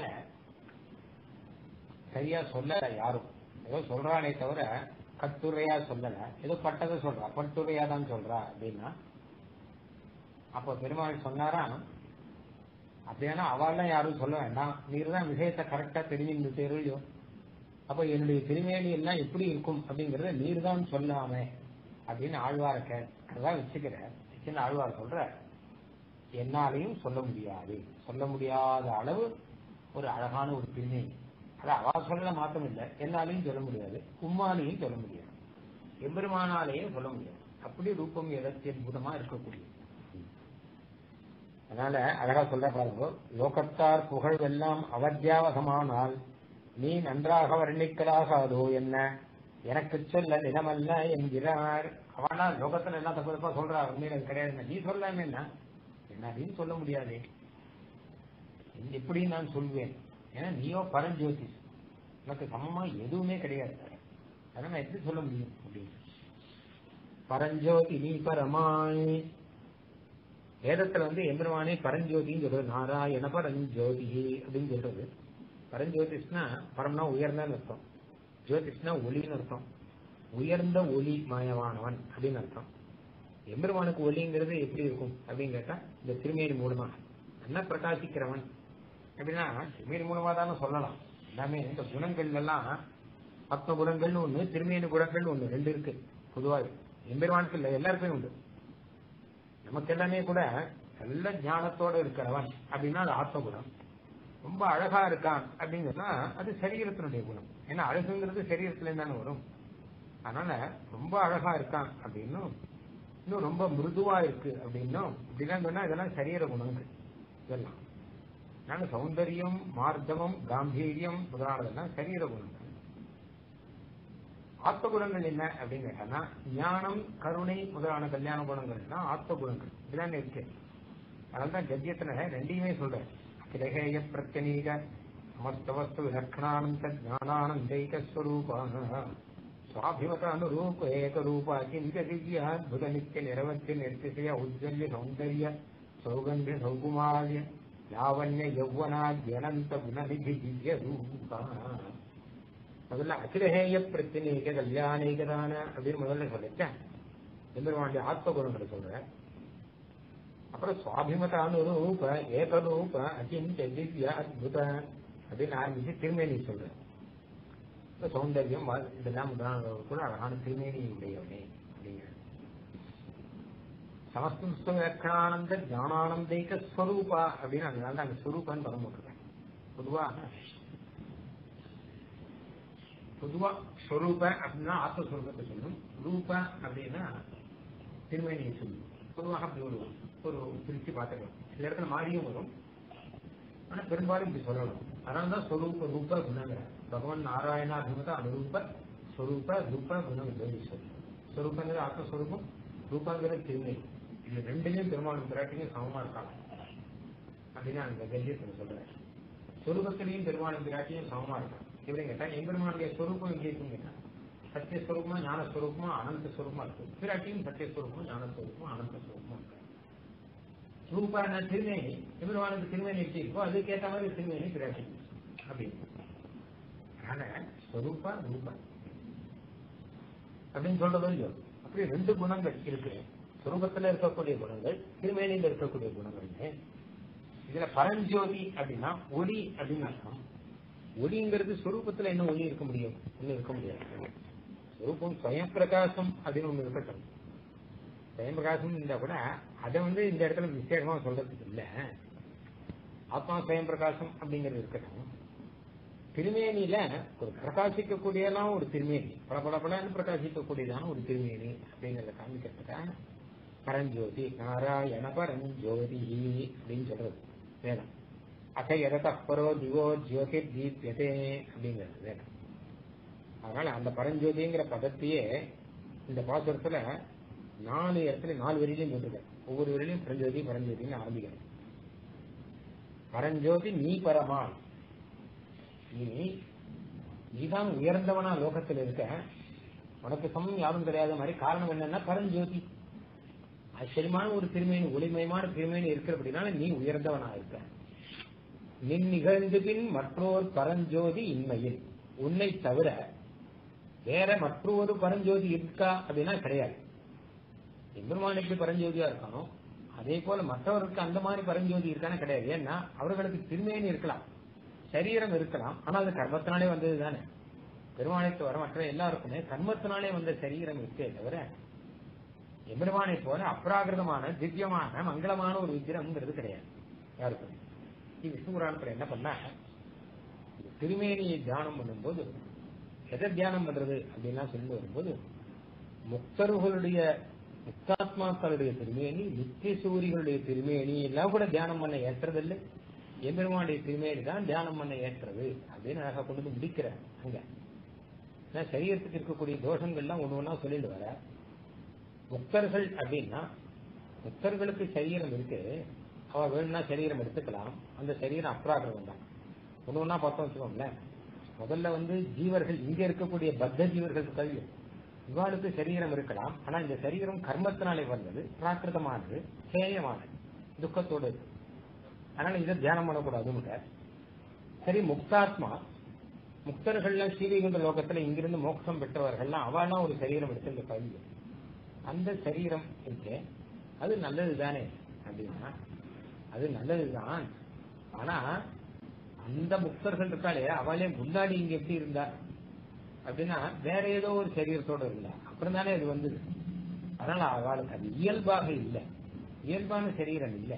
சரியா சொல்ல யாரும், ஏதோ சொல்றானே தவிர கட்டுரையா சொல்லல, ஏதோ பட்டதை சொல்றா, பட்டுரையா தான் சொல்றா அப்படின்னா, அப்ப பெருமாள் சொன்னாரா, அப்படின்னா அவள்லாம் யாரும் சொல்ல வேண்டாம், நீர் தான் விஷயத்தை கரெக்டா தெரிஞ்சு தெரியும், அப்ப என்னுடைய திருமேனி எல்லாம் எப்படி இருக்கும் அப்படிங்கறத நீர் தான் சொல்லாமே அப்படின்னு ஆழ்வார கேதான் வச்சுக்கிற சின்ன ஆழ்வார் சொல்ற, என்னாலையும் சொல்ல முடியாது, சொல்ல முடியாத அளவு ஒரு அழகான ஒரு திருமேனி, அது அவ சொல்ல மாற்றம் இல்லை, என்னாலையும் சொல்ல முடியாது, உம்மாலையும் சொல்ல முடியாது, எம்பெருமானாலேயும் சொல்ல முடியாது, அப்படி ரூபம் எதற்கு அற்புதமா இருக்கக்கூடிய. அதனால அழகா சொல்ற பாருங்க, லோகத்தார் புகழ்வெல்லாம் அவத்தியாவசமானால் நீ நன்றாக வர்ணிக்கலாகாதோ என்ன எனக்கு சொல்ல நிலமல்ல என்கிறார். அவனா லோகத்துல எல்லாம் தப்பு தப்பா சொல்றா, உண்மையில அது கிடையாது. நீ சொல்லாம என்ன என்ன அப்படின்னு சொல்ல முடியாது. எப்படி நான் சொல்வேன்? ஏன்னா நீயோ பரஞ்சோதி, உனக்கு சமமா எதுவுமே கிடையாது. அதனால நான் எப்படி சொல்ல முடியும் அப்படின்னு. பரஞ்சோதி நீ பரமாய், வேதத்துல வந்து எம்பெருமானே பரஞ்சோதின்னு சொல்றது. நாராயண பரஞ்சோதி அப்படின்னு சொல்றது. பரஞ்சோதிஷ்னா பரம்னா உயர்ந்தான்னு அர்த்தம், ஜோதிஷ்னா ஒளின்னு அர்த்தம். உயர்ந்த ஒளி மயமானவன் அப்படின்னு அர்த்தம். எம்பெருமானுக்கு ஒளிங்கிறது எப்படி இருக்கும் அப்படின்னு கேட்டா, இந்த திருமேனி மூலமா நல்லா பிரகாசிக்கிறவன் அப்படின்னா திருமேனி மூலமா தானே சொல்லலாம். எல்லாமே இந்த குணங்கள் எல்லாம் ஆத்ம குணங்கள்னு ஒண்ணு, திருமேனி குணங்கள்னு ஒண்ணு, ரெண்டு இருக்கு பொதுவாக. எம்பெருமானுக்கு இல்லை, எல்லாருக்குமே உண்டு. நமக்கு எல்லாமே கூட நல்ல ஞானத்தோட இருக்கிறவன் அப்படின்னா அது ஆத்ம குணம். ரொம்ப அழகா இருக்கான் அப்படின்னா அது சரீரத்தினுடைய குணம். ஏன்னா அழகுங்கிறது சரீரத்துல தானே வரும். அதனால ரொம்ப அழகா இருக்கான் அப்படின்னும், இன்னும் ரொம்ப மிருதுவா இருக்கு அப்படின்னும் இப்படிலாம் சொன்னா இதெல்லாம் சரீர குணங்கள். இதெல்லாம் அதனால சௌந்தரியம், மார்த்தவம், காம்பீரியம் முதலானதெல்லாம் சரீர குணங்கள். ஆத்ம குணங்கள் என்ன அப்படின்னு கேட்டானா, ஞானம், கருணை முதலான கல்யாண குணங்கள்னா ஆத்ம குணங்கள் இதெல்லாம் இருக்கு. அதனால்தான் கத்தியத்துல ரெண்டையுமே சொல்றேன். கிரகேய பிரத்யநீக சமஸ்தவஸ்து விலக்ஷணானந்த ஞானானந்தைக ஸ்வரூபான சுவாபிமத அனுரூப ஏக ரூபா கிஞ்ச திவ்யாத்புத நித்திய நிரவத்திய நிர்திசய உஜ்ஜல்ய சௌந்தர்ய சௌகந்திய சௌகுமாரிய லாவண்ய யௌவனாத்யனந்த குணநிதி திவ்ய ரூபா. முதல்ல அகிலஹேய பிரத்யநீக கல்யாணிகதான அப்படின்னு முதல்ல சொல்லிட்டேன். எம்பெருமானுடைய ஆத்ம குணங்களை சொல்றேன். அப்புறம் சுவாபிமத அனுரூப ஏகரூப அகிஞ்ச திவ்ய அத்புத அப்படின்னு ஆரம்பிச்சு திருமேனி சொல்றேன். சௌந்தர்யம் இதெல்லாம் கூட அழகான திருமேனி உடையவனே அப்படிங்கிற சமஸ்து விலக்ஷணானந்த ஞானானந்தைக ஸ்வரூபா அப்படின்னு அதனால அங்க ஸ்வரூபான்னு பதம் போட்டிருக்கேன். பொதுவா பொதுவா ஸ்வரூப அப்படின்னா ஆத்மஸ்வரூபத்தை சொல்லணும், ரூப அப்படின்னா திருமேனியை சொல்லணும். பொதுவாக அப்படி ஒரு ஒரு பிரிச்சு பார்த்துக்கலாம். சில இடத்துல மாறியும் வரும், ஆனா பெரும்பாலும் இப்படி சொல்லணும். அதனாலதான் ஸ்வரூப ரூப குணங்கிற பகவான் நாராயணா அபிமத அனுரூப ஸ்வரூப ரூப குணம் சொல்லணும். ஸ்வரூபங்கிறது ஆத்மஸ்வரூபம், ரூபாங்கிறது திருமேனி. இது ரெண்டுலையும் பெருமாளும் பிராட்டியும் சமமா இருக்காங்க அப்படின்னு அந்த கல்யத்தில் சொல்றேன். ஸ்வரூபத்திலையும் பெருமாளும் பிராட்டியும் சமமா இருக்காங்க. எப்படின்னு கேட்டா எம்பெருமானுடைய ஸ்வரூபம் எங்கே இருக்குன்னு கேட்டா சத்தியஸ்வரூபமா ஞானஸ்வரூபமா அனந்த ஸ்வரூபமா இருக்கு. பிராட்டியும் சத்தியஸ்வரூபமா ஞானஸ்வரூபமா அனந்த ஸ்வரூபமா இருக்கு. ரூபான திருமேனி எம்பெருமானுக்கு திருமேனி எப்படி இருக்கோ அதுக்கேற்ற மாதிரி திருமேனி பிராட்டி அப்படின்னு. அதனால ஸ்வரூபா ரூபா அப்படின்னு சொல்றது இல்லையோ, அப்படி ரெண்டு குணங்கள் இருக்கு. ஸ்வரூபத்துல இருக்கக்கூடிய குணங்கள், திருமேனியில் இருக்கக்கூடிய குணங்கள். இதுல பரஞ்சோதி அப்படின்னா ஒளி அப்படின்னு அர்த்தம். ஒளிங்கிறது ஸ்வரூபத்துல என்ன ஒளி இருக்க முடியும்? ஒண்ணு இருக்க முடியாது. ஸ்வரூபம் ஸ்வயம் பிரகாசம் அப்படின்னு ஒண்ணு இருக்கட்டும். ஸ்வயம் பிரகாசம் இருந்தா கூட அதை வந்து இந்த இடத்துல விசேஷமா சொல்றதுக்கு இல்ல. ஆத்மா ஸ்வயம் பிரகாசம் அப்படிங்கிறது இருக்கட்டும். திருமேனியில ஒரு பிரகாசிக்கக்கூடியதான் ஒரு திருமேனி, பல பல பலன்னு பிரகாசிக்கக்கூடியதான ஒரு திருமேனி அப்படிங்கறத காமிக்கிறதுக்காக பரஞ்சோதி நாராயண பரஞ்சோதி அப்படின்னு சொல்றது வேதம். அக எதப்பரோ திவோ ஜோதி தீபியதே அப்படிங்கிறது வேதம். அதனால அந்த பரஞ்சோதிங்கிற பதத்தையே இந்த பாசுரத்துல நாலு இடத்துல நாலு வரியிலையும் போட்டிருக்கேன். ஒவ்வொரு வரியிலையும் பரஞ்சோதி பரஞ்சோதின்னு ஆரம்பிக்கிறேன். பரஞ்சோதி நீ பரமான், நீ நீதான் உயர்ந்தவனா லோகத்தில் இருக்க, உனக்கு சமம் யாரும் தெரியாத மாதிரி. காரணம் என்னன்னா பரஞ்சோதி ஆச்சரியமான ஒரு திருமேனி, ஒளிமயமான திருமேனி இருக்கிறபடினால நீ உயர்ந்தவனா இருக்க. நின் நிகழ்ந்து பின் மற்றொரு பரஞ்சோதி இன்மையில், உன்னை தவிர வேற மற்றொரு பரஞ்சோதி இருக்கா அப்படின்னா கிடையாது. எம்பெருமான் எப்படி பரஞ்சோதியா இருக்கானோ அதே போல மற்றவருக்கு அந்த மாதிரி பரஞ்சோதி இருக்கானே கிடையாது. ஏன்னா அவர்களுக்கு திருமேனி இருக்கலாம், சரீரம் இருக்கலாம், ஆனால் அது கர்மத்தினாலே வந்தது தானே. பெருமானை தவிர மற்ற எல்லாருக்குமே கர்மத்தினாலே வந்த சரீரம் இருக்கே தவிர எம்பெருமானை போல அப்ராகிருதமான திவ்யமான மங்களமான ஒரு விக்கிரகங்கிறது கிடையாது யாருக்குமே. விஷ்ணு புராணத்துல என்ன பண்ண, திருமேனியை தியானம் பண்ணும்போது எதை தியானம் பண்றது அப்படின்லாம் சொல்லி வரும்போது முக்தர்களுடைய முக்தாத்மாக்களுடைய திருமேனி, நித்திய சூரிகளுடைய திருமேனி எல்லாம் கூட தியானம் பண்ண ஏற்றதில்லை. எம்பெருமானுடைய திருமேனி தான் தியானம் பண்ண ஏற்றது அப்படின்னு அழகா கொண்டு வந்து முடிக்கிறேன். அங்க சரீரத்துக்கு இருக்கக்கூடிய தோஷங்கள்லாம் ஒண்ணு ஒன்னா சொல்லிட்டு வர. முக்தர்கள் அப்படின்னா முக்தர்களுக்கு சரீரம் இருக்கு, அவ வேணும்னா சரீரம் எடுத்துக்கலாம். அந்த சரீரம் அப்ராகிருதம் தான். ஒண்ணு ஒன்னா பார்த்தோம் வச்சுக்கோங்களேன். முதல்ல வந்து ஜீவர்கள், இங்க இருக்கக்கூடிய பத்த ஜீவர்கள் கல்வி இவாளுக்கு சரீரம் இருக்கலாம். ஆனா இந்த சரீரம் கர்மத்தினாலே வந்தது, பிராகிருதமானது, சேயமானது, துக்கத்தோடு இருக்கு. அதனால இதை தியானம் பண்ணக்கூடாதுன்னு. சரி, முக்தாத்மா முக்தர்கள்லாம் ஸ்ரீவைகுண்ட லோகத்துல இங்கிருந்து மோட்சம் பெற்றவர்கள்லாம் அவனா ஒரு சரீரம் எடுத்து கல்வி. அந்த சரீரம் இருக்கு, அது நல்லது தானே அப்படின்னா அது நல்லதுதான். ஆனா அந்த முக்தர்கள் இருக்காளே அவளே முன்னாடி இங்க எப்படி இருந்தா அப்படின்னா வேற ஏதோ ஒரு சரீரத்தோட இருந்தா, அப்புறம் தானே அது வந்தது. அதனால அவளுக்கு அது இயல்பாக இல்லை, இயல்பான சரீரம் இல்லை.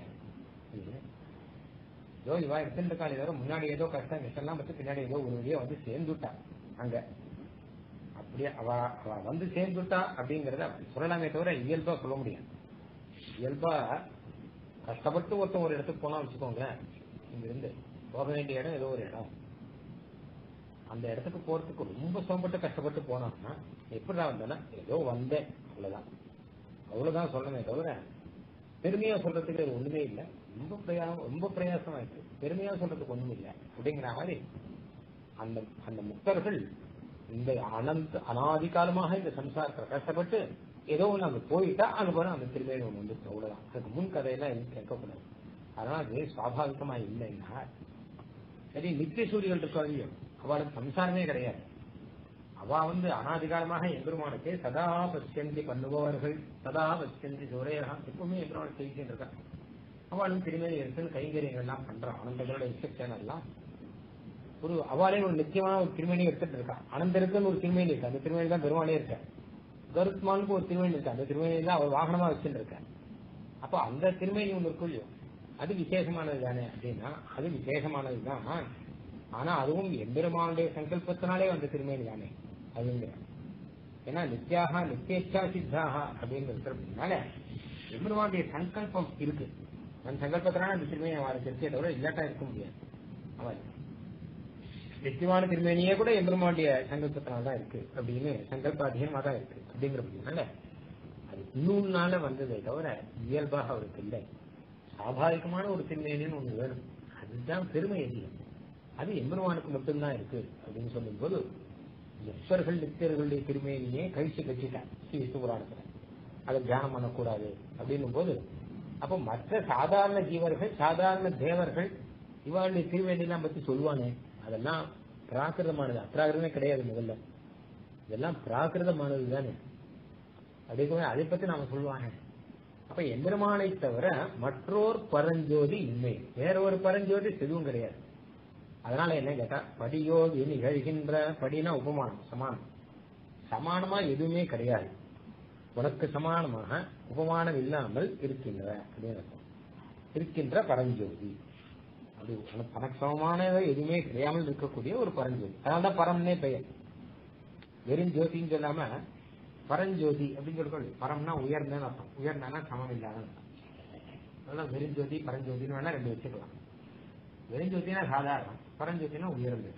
ஏதோ இவா எடுத்துட்டு இருக்காள், ஏதோ முன்னாடி ஏதோ கஷ்டம் கஷ்டம்லாம் பத்தி பின்னாடி ஏதோ ஒரு வழியா வந்து சேர்ந்துட்டா அங்க. அப்படியே அவ அவ வந்து சேர்ந்துட்டா அப்படிங்கறத அப்படி சொல்லலாமே தவிர இயல்பா சொல்ல முடியாது. இயல்பா கஷ்டப்பட்டு ஒருத்தன் ஒரு இடத்துக்கு போனா வச்சுக்கோங்களேன், இங்க இருந்து போக வேண்டிய இடம் ஏதோ ஒரு இடம், அந்த இடத்துக்கு போறதுக்கு ரொம்ப சோம்பட்டு கஷ்டப்பட்டு போனோம்னா எப்படிதான் வந்தேன்னா ஏதோ வந்தேன் அவ்வளவுதான், அவ்வளவுதான் சொல்லணுமே தவிர பெருமையா சொல்றதுக்கு அது ஒண்ணுமே இல்லை. ரொம்ப பிரயாசம் ரொம்ப பிரயாசமா இருக்கு, பெருமையா சொல்றதுக்கு ஒண்ணும் இல்லை அப்படிங்கிற மாதிரி அந்த அந்த முக்தர்கள் இந்த அனந்த அனாதி காலமாக இந்த சம்சாரத்தை கஷ்டப்பட்டு ஏதோ ஒண்ணு அங்க போயிட்டா அங்க போனா அந்த திருமையை ஒண்ணு வந்து அவ்வளவுதான். அதுக்கு முன் கதையெல்லாம் எதுவும் கேட்கக்கூடாது. அதனால அது சுவாபாவிகமா இல்லைன்னா சரி. நித்திய சூரியர்கள் இருக்காங்க, அவளுக்கு சம்சாரமே கிடையாது. அவ வந்து அனாதிகாலமாக எம்பெருமானுக்கு சதா பச்சந்தி பண்ணுபவர்கள், சதா பச்சந்தி சூரையா எப்பவுமே எம்பெருமான செய்கிட்டு இருக்கா. அவளும் திருமேனி எடுத்து கைங்கரியங்கள் எல்லாம் பண்றான். அனந்தங்களோட இன்ஸ்ட்ரக்ஷன் எல்லாம் ஒரு அவளே ஒரு நிச்சயமான ஒரு திருமேனி எடுத்துட்டு இருக்கா. அனந்தருக்குன்னு ஒரு திருமேனி இருக்கு, அந்த திருமேனி தான் பெருமானே இருக்க. கருத்மானுக்கு ஒரு திருமேனி இருக்கு, அந்த திருமேனி தான் அவர் வாகனமா வச்சுட்டு இருக்க. அப்ப அந்த திருமேனி ஒண்ணு இருக்கும் இல்லையோ, அது விசேஷமானது தானே அப்படின்னா அது விசேஷமானதுதான். ஆனா அதுவும் எம்பெருமானுடைய சங்கல்பத்தினாலே வந்த திருமேனி தானே அதுங்கிற. ஏன்னா நித்யாக நித்தியச்சா சித்தாக அப்படின்னு இருக்கிறதுனால எம்பெருமானுடைய சங்கல்பம் இருக்கு. அந்த சங்கல்பத்தினால அந்த திருமேனி அவளுக்கு இருக்கே தவிர இல்லாட்டா இருக்க முடியாது. அவள் நித்தியமான திருமேனியே கூட எம்பெருமானுடைய சங்கல்பத்தினால்தான் இருக்கு அப்படின்னு சங்கல்ப அதிகமா தான் இருக்கு அப்படிங்கிறதுனால அது இன்னொன்னால வந்ததை தவிர இயல்பாக அவருக்கு இல்லை. சாபாவிகமான ஒரு திருமேனின்னு ஒண்ணு வேணும், அதுதான் பெருமை அதிகம். அது எம்பெருமானுக்கு மட்டும்தான் இருக்கு அப்படின்னு சொல்லும் போது எப்பர்கள் நித்தியர்களுடைய திருமேனியே கழிச்சு கழிச்சுட்டான் ஸ்ரீ விஷ்ணு புராணத்துல. அதை தியானம் பண்ணக்கூடாது அப்படின்னும் போது அப்போ மற்ற சாதாரண ஜீவர்கள் சாதாரண தேவர்கள் இவாளுடைய திருமேனிலாம் பத்தி சொல்லுவானே அதெல்லாம் பிராகிருதமானது, அப்ராகிருதமே கிடையாது. முதல்ல இதெல்லாம் பிராகிருதமானது தானே அப்படிங்கிற அதை பத்தி நாம சொல்லுவாங்க. அப்ப எம்பெருமானை தவிர மற்றோர் பரஞ்சோதி இல்லை, வேற ஒரு பரஞ்சோதி எதுவும் கிடையாது. அதனால என்ன கேட்டா படியோதி நிகழ்கின்ற, படினா உபமானம், சமானம், சமானமா எதுவுமே கிடையாது. உனக்கு சமானமாக உபமானம் இல்லாமல் இருக்கின்ற அப்படின்னு இருக்கின்ற பரஞ்சோதி, அது தனக்கு சமமான எதுவுமே கிடையாமல் இருக்கக்கூடிய ஒரு பரஞ்சோதி. அதனால்தான் பரம்னே பெயர். வெறும் ஜோதின்னு சொல்லாம பரஞ்சோதி அப்படின்னு சொல்லி, பரம்னா உயர்ந்தன்னு அர்த்தம், உயர்ந்தானா சமம் இல்லாத அர்த்தம். வெறும் ஜோதி பரஞ்சோதின்னு வேணா ரெண்டு வச்சுக்கலாம். வெறுஞ்சோதினா சாதாரணம், பரஞ்சோதினா உயர்ந்து.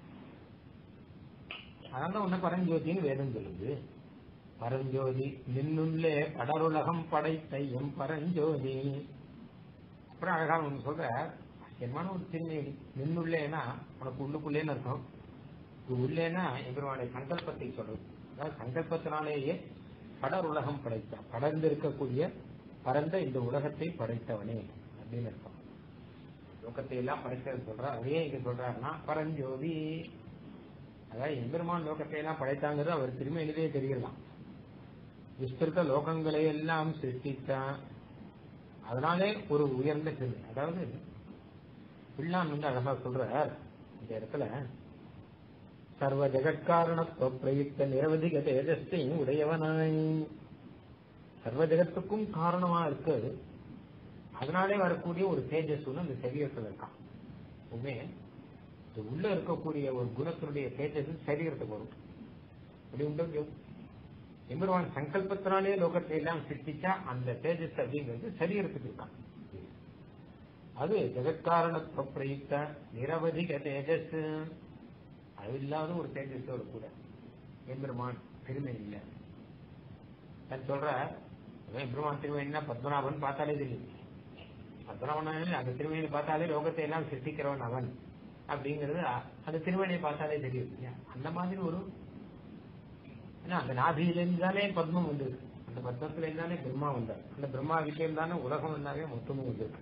அதனால ஒன்ன பரஞ்சோதின்னு வேதம் சொல்லுது. பரஞ்சோதி நின்னுள்ளே படருலகம் படைத்த எம் பரஞ்சோதி. அப்புறம் அழகா ஒண்ணு சொல்ற, என்னமான ஒரு திருநெறி. நின்னுள்ளேனா உனக்கு உள்ளுக்குள்ளேன்னு அர்த்தம். உள்ளேனா எங்களுடைய சங்கல்பத்தை சொல்றது. அதாவது சங்கல்பத்தினாலேயே படர் உலகம் படைத்த, படர்ந்து இருக்கக்கூடிய பரந்த இந்த உலகத்தை படைத்தவனே அப்படின்னு அர்த்தம். லோகத்தை எல்லாம் படைத்தது சொல்ற, அதே இங்க சொல்றாருன்னா பரஞ்சோதி. அதாவது எம்பெருமான் லோகத்தை எல்லாம் படைத்தாங்கிறது அவர் திருமையிலே தெரியலாம். விஸ்திருத்த லோகங்களை எல்லாம் சிருஷ்டித்தான், அதனாலே ஒரு உயர்ந்த திரு. அதாவது பிள்ளான் வந்து அழகா சொல்றார் இந்த இடத்துல, சர்வ ஜெகத்காரணத்துவ பிரயுக்த நிரவதிக தேஜஸ்தை உடையவனாய், சர்வ ஜெகத்துக்கும் காரணமா இருக்கு, அதனாலே வரக்கூடிய ஒரு தேஜஸ் அந்த சரீரத்தில் இருக்கான். உண்மை உள்ள இருக்கக்கூடிய ஒரு குணத்தினுடைய தேஜஸ் சரீரத்துக்கு வரும். அப்படி உண்டு. எம்பெருமான் சங்கல்பத்தினாலே லோகத்தை எல்லாம் சிருஷ்டிச்சா அந்த தேஜஸ் அப்படிங்கிறது சரீரத்துக்கு இருக்கான். அது ஜெகத்காரணத்துவ பிரயுக்த நிரவதிக தேஜஸ், அழிவில்லாத ஒரு தேஜஸோடு கூட எம்பெருமான் பெருமை இல்லை. நான் சொல்ற எம்பெருமான் திருமணினா பத்மநாபன் பார்த்தாலே தெரியும். பத்மநாபன் அந்த திருமணியை பார்த்தாலே லோகத்தை எல்லாம் சிருஷ்டிக்கிறவன் அவன் அப்படிங்கிறது அந்த திருமணியை பார்த்தாலே தெரியும். அந்த மாதிரி ஒரு அந்த நாபியில இருந்தாலே பத்மம் வந்திருக்கு, அந்த பத்மத்துல இருந்தாலே பிரம்மா வந்தார், அந்த பிரம்மா கிட்ட இருந்தாலே உலகம் இருந்தாலே மொத்தமும் வந்திருக்கு.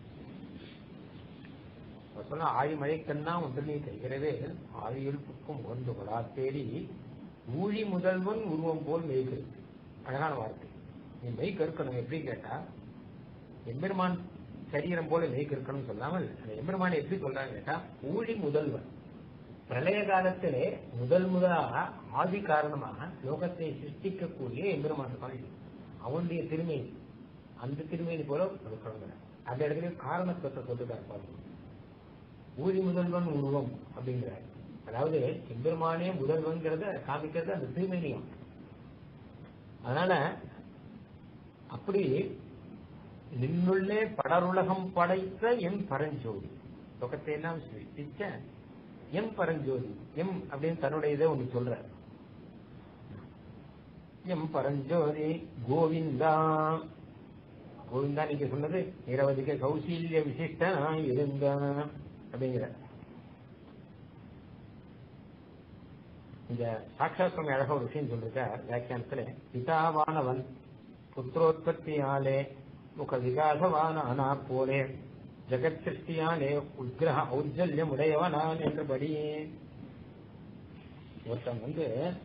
சொன்ன ஆழி மழைக்கண்ணா ஒன்று நீ கைகிறவே ஆழியில் புக்கும் ஒன்று கொடா தேடி ஊழி முதல்வன் உருவம் போல் மெய் கருக்கு. அழகான வார்த்தை. நீ மெய் கற்கணும் எப்படி கேட்டா, எம்பெருமான் சரீரம் போல மெய் கற்கணும் சொல்லாமல் அந்த எம்பெருமானை எப்படி சொல்றாங்க கேட்டா, ஊழி முதல்வன் பிரளய காலத்திலே முதல் முதலாக ஆதி காரணமாக லோகத்தை சிருஷ்டிக்கக்கூடிய எம்பெருமான் அவனுடைய திருமை, அந்த திருமையை போல கொடுக்கணும். அந்த இடத்துல காரணத்துவத்தை சொல்லுறாரு பாருங்க. ஊழி முதல்வன் உருவம் அப்படிங்கிறார். அதாவது எம்பெருமானே முதல்வன்கிறத காமிக்கிறது அந்த திருமணியம். அதனால அப்படி நின்னுள்ளே படருலகம் படைத்த எம் பரஞ்சோதி, லோகத்தை எல்லாம் சிருஷ்டிச்ச எம் பரஞ்சோதி. எம் அப்படின்னு தன்னுடைய இதை ஒண்ணு சொல்ற. எம் பரஞ்சோதி கோவிந்தா. கோவிந்தா நீங்க சொன்னது நிரவதிக கௌசல்ய விசிஷ்டனாய் இருந்த அப்படிங்கிற இந்த சாட்சாத்மி அழக ஒரு விஷயம் சொல்லிருக்க வியாக்கியானத்துல. பிதாவானவன் புத்திரோத்பத்தியாலே முக விகாசவான ஆனா போலே ஜெகத் சிருஷ்டியாலே உத்கிரக ஔஜல்யம் உடையவனான் என்றபடி ஒருத்தன் வந்து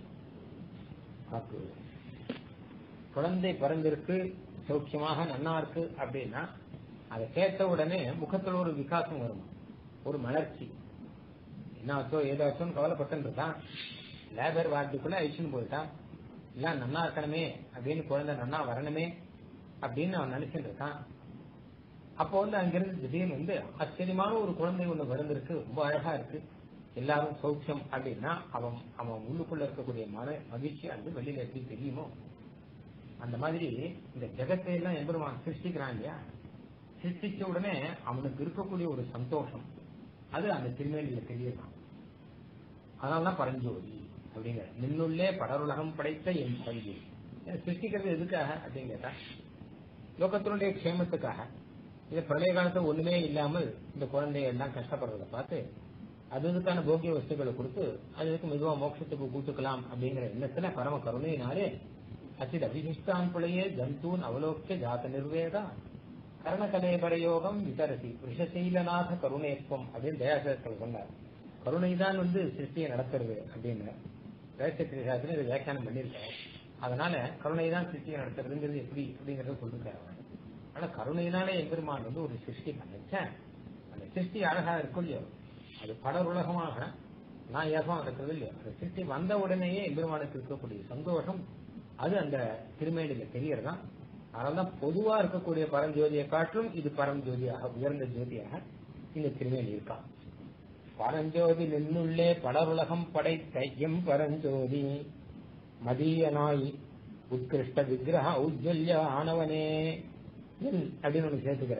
குழந்தை பிறந்திருக்கு சௌக்கியமாக நன்னா இருக்கு அப்படின்னா அதை கேட்ட உடனே முகத்துல ஒரு விகாசம் வரும், ஒரு மலர்ச்சி. என்னாச்சோ ஏதாச்சோன்னு கவலைப்பட்டு இருக்கான், லேபர் வார்டுக்குள்ள அழிச்சுன்னு போயிட்டான், இல்ல நன்னா இருக்கணுமே அப்படின்னு குழந்தை நன்னா வரணுமே அப்படின்னு அவன் நினைச்சுட்டு இருக்கான். அப்போ வந்து அங்கிருந்து திடீர்னு வந்து ஆச்சரியமான ஒரு குழந்தை ஒண்ணு பிறந்திருக்கு, ரொம்ப அழகா இருக்கு, எல்லாரும் சௌக்கியம் அப்படின்னா அவன் அவன் உள்ளுக்குள்ள இருக்கக்கூடிய மன மகிழ்ச்சி அது வெளியில எப்படி தெரியுமோ அந்த மாதிரி இந்த ஜெகத்தை எல்லாம் எம்பெருமான் சிருஷ்டிக்கிறான் இல்லையா, சிருஷ்டிச்ச உடனே அவனுக்கு இருக்கக்கூடிய ஒரு சந்தோஷம் அது அந்த திருமேனியில தெரியலாம். அதனாலதான் பரஞ்சோதி அப்படிங்கிற. நின்னுள்ளே படருலகம் படைத்த என் பரஞ்சோதி. சிருஷ்டிக்கிறது எதுக்காக அப்படின்னு கேட்டா லோகத்தினுடைய க்ஷேமத்துக்காக. இது பிரளய காலத்தை ஒண்ணுமே இல்லாமல் இந்த குழந்தைய எல்லாம் கஷ்டப்படுறதை பார்த்து அதுக்கான போக்கிய வஸ்துக்களை கொடுத்து அதுக்கு மெதுவா மோட்சத்துக்கு கூட்டுக்கலாம் அப்படிங்கிற எண்ணத்துல பரம கருணையினாலே அச்சித அபிசிஷ்டான் பிள்ளையே ஜந்தூன் அவலோக்கிய ஜாத நிர்வேதா கரணகலே பரயோகம் விதரசி விஷசீலநாத கருணேத்வம் அப்படின்னு தயாசத்தில் சொன்னார். கருணை தான் வந்து சிருஷ்டியை நடத்துறது அப்படின்னு தயாசத்திரி இதை வியாக்கியானம் பண்ணியிருக்காரு. அதனால கருணை தான் சிருஷ்டியை நடத்துறதுங்கிறது எப்படி அப்படிங்கறத சொல்லிருக்காரு. ஆனா கருணையினாலே எம்பெருமான் வந்து ஒரு சிருஷ்டி பண்ணிச்சேன், அந்த சிருஷ்டி அழகா இருக்கும் இல்லையோ, அது படர் உலகமாக நான் ஏகமா இருக்கிறது இல்லையோ, அந்த சிருஷ்டி வந்த உடனேயே எம்பெருமானுக்கு இருக்கக்கூடிய சந்தோஷம் அது அந்த திருமேனியில தெரியறதான். அதனால்தான் பொதுவா இருக்கக்கூடிய பரஞ்சோதியை காட்டிலும் இது பரஞ்சோதியாக உயர்ந்த ஜோதியாக இந்த திருமேனி இருக்கான். பரஞ்சோதி நின்னுள்ளே படருலகம் படைத்த எம் பரஞ்சோதி மதியனாய் உத்கிருஷ்ட விக்கிரக உஜ்ஜல்ய ஆனவனே என் அப்படின்னு ஒண்ணு சேர்த்துக்கிற.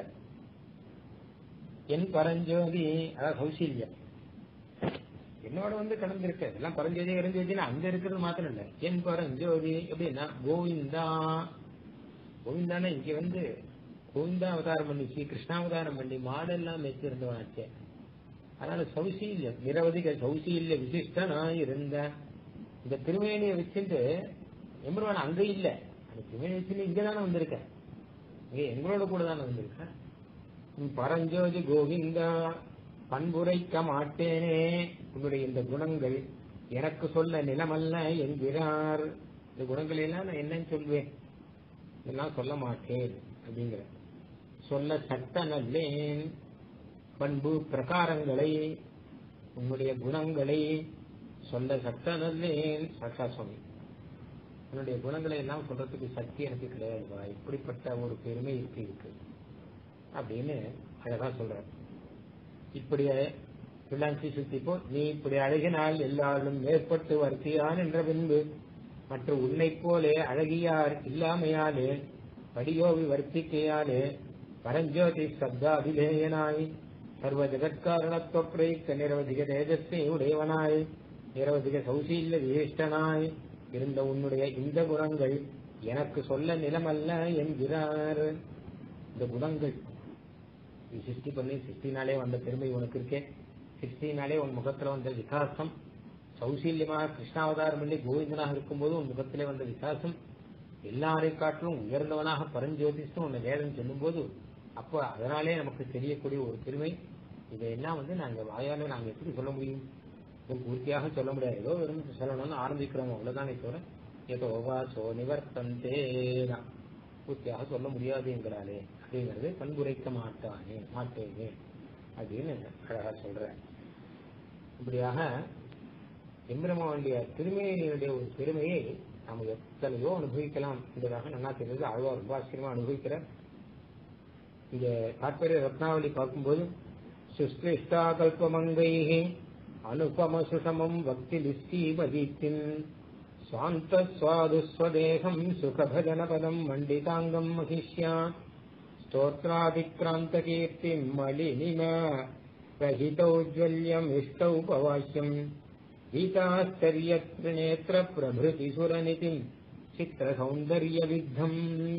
என் பரஞ்சோதி அதாவது கௌசல்யம் என்னோட வந்து கலந்துருக்க எல்லாம் பரஞ்சோதி பரஞ்சோதினா அங்க இருக்கிறது மாத்திரம் இல்ல. என் பரஞ்சோதி எப்படின்னா கோவிந்தா. கோவிந்தானா இங்க வந்து கோவிந்தா அவதாரம் பண்ணிச்சு, கிருஷ்ணாவதாரம் பண்ணி மாடெல்லாம் வச்சிருந்தவனாச்சே. அதனால சௌசீல்யம் நிரவதிக சௌசீல்ய விசிஷ்டனா இருந்த இந்த திருமேனியை வச்சுட்டு எம்பெருமான் அங்க இல்ல, அந்த திருமேனி வச்சு இங்கதானே வந்திருக்க, இங்க எங்களோட கூட தானே வந்திருக்க. பரஞ்சோதி கோவிந்தா பண்புரைக்க மாட்டேனே, உன்னுடைய இந்த குணங்கள் எனக்கு சொல்ல நிலமல்ல என்கிறார். இந்த குணங்கள் எல்லாம் நான் என்னன்னு சொல்வேன், இதெல்லாம் சொல்ல மாட்டேன் அப்படிங்கிற. சொல்ல சட்ட நல்லேன் பண்பு பிரகாரங்களை உன்னுடைய குணங்களை சொல்ல சட்ட நல்லேன். சட்டா சுவாமி உன்னுடைய குணங்களை எல்லாம் சொல்றதுக்கு சக்தி எனக்கு கிடையாதுவா, இப்படிப்பட்ட ஒரு பெருமை இருக்கு இருக்கு அப்படின்னு அழகா சொல்ற. இப்படி பிள்ளாஞ்சி சுத்திப்போ நீ இப்படி அழகினால் எல்லாரும் மேற்பட்டு வருத்தியான் என்ற பின்பு மற்ற உன்னை போலே அழகியார் இல்லாமையாலே படியோவி வர்த்திக்கையாலே பரஞ்சோதி சப்தாதிதேயனாய் சர்வ ஜெகத்காரணத்துவ பிரயுக்த நிரவதிக தேஜஸ்வி உடையவனாய் நிரவதிக சௌசீல்ய விசிஷ்டனாய் இருந்த உன்னுடைய இந்த குணங்கள் எனக்கு சொல்ல நிலமல்ல என்கிறார். இந்த குணங்கள் சிருஷ்டி பண்ணி சிருஷ்டினாலே வந்த பெருமை உனக்கு இருக்கே, சிருஷ்டினாலே உன் முகத்துல வந்த விகாசம், சௌசீல்யமாக கிருஷ்ணாவதாரம் பண்ணி கோவிந்தனாக இருக்கும்போது உன் முகத்திலே வந்த விகாசம், எல்லாரை காட்டிலும் உயர்ந்தவனாக பரஞ்சோதிஷ்டும் உன்னை வேதம் சொல்லும் போது அப்போ அதனாலே நமக்கு தெரியக்கூடிய ஒரு பெருமை. இதையெல்லாம் வந்து நாங்க வாயால நாங்க எப்படி சொல்ல முடியும்? பூர்த்தியாக சொல்ல முடியாது, ஏதோ வெறும் சொல்லணும்னு ஆரம்பிக்கிறோம், அவ்வளவுதானே தவிர ஏதோ சோ நிவர்த்தந்தே பூர்த்தியாக சொல்ல முடியாது என்கிறாளே அப்படிங்கிறது பண்புரைக்க மாட்டானே மாட்டேனே அப்படின்னு அழகா சொல்ற. இப்படியாக எம்பெருமானுடைய திருமேனியுடைய ஒரு பெருமையை நாம் எத்தனையோ அனுபவிக்கலாம் என்பதாக நல்லா தெரிஞ்சது. ஆழ்வார் ரொம்ப ஆச்சரியமா அனுபவிக்கிற இந்த தாற்பரிய ரத்னாவளி பார்க்கும்போது சுஸ்லிஷ்டா கல்பமங்கை அனுபம சுஷமம் பக்தி லிஸ்டீபதீப்தின் சுவாந்த சுவாது ஸ்வதேகம் சுகபஜன பதம் மண்டிதாங்கம் மகிஷ்யா ஸ்தோத்ராதிக்ராந்த கீர்த்திம் மலினிம ரஹிதௌஜ்வல்யம் இஷ்டௌபவாஸ்யம் கீதாஸ்தர்யத்ர நேத்ர பிரபிருதி சுரநிதிம் சித்திர சௌந்தர்ய வித்தம்.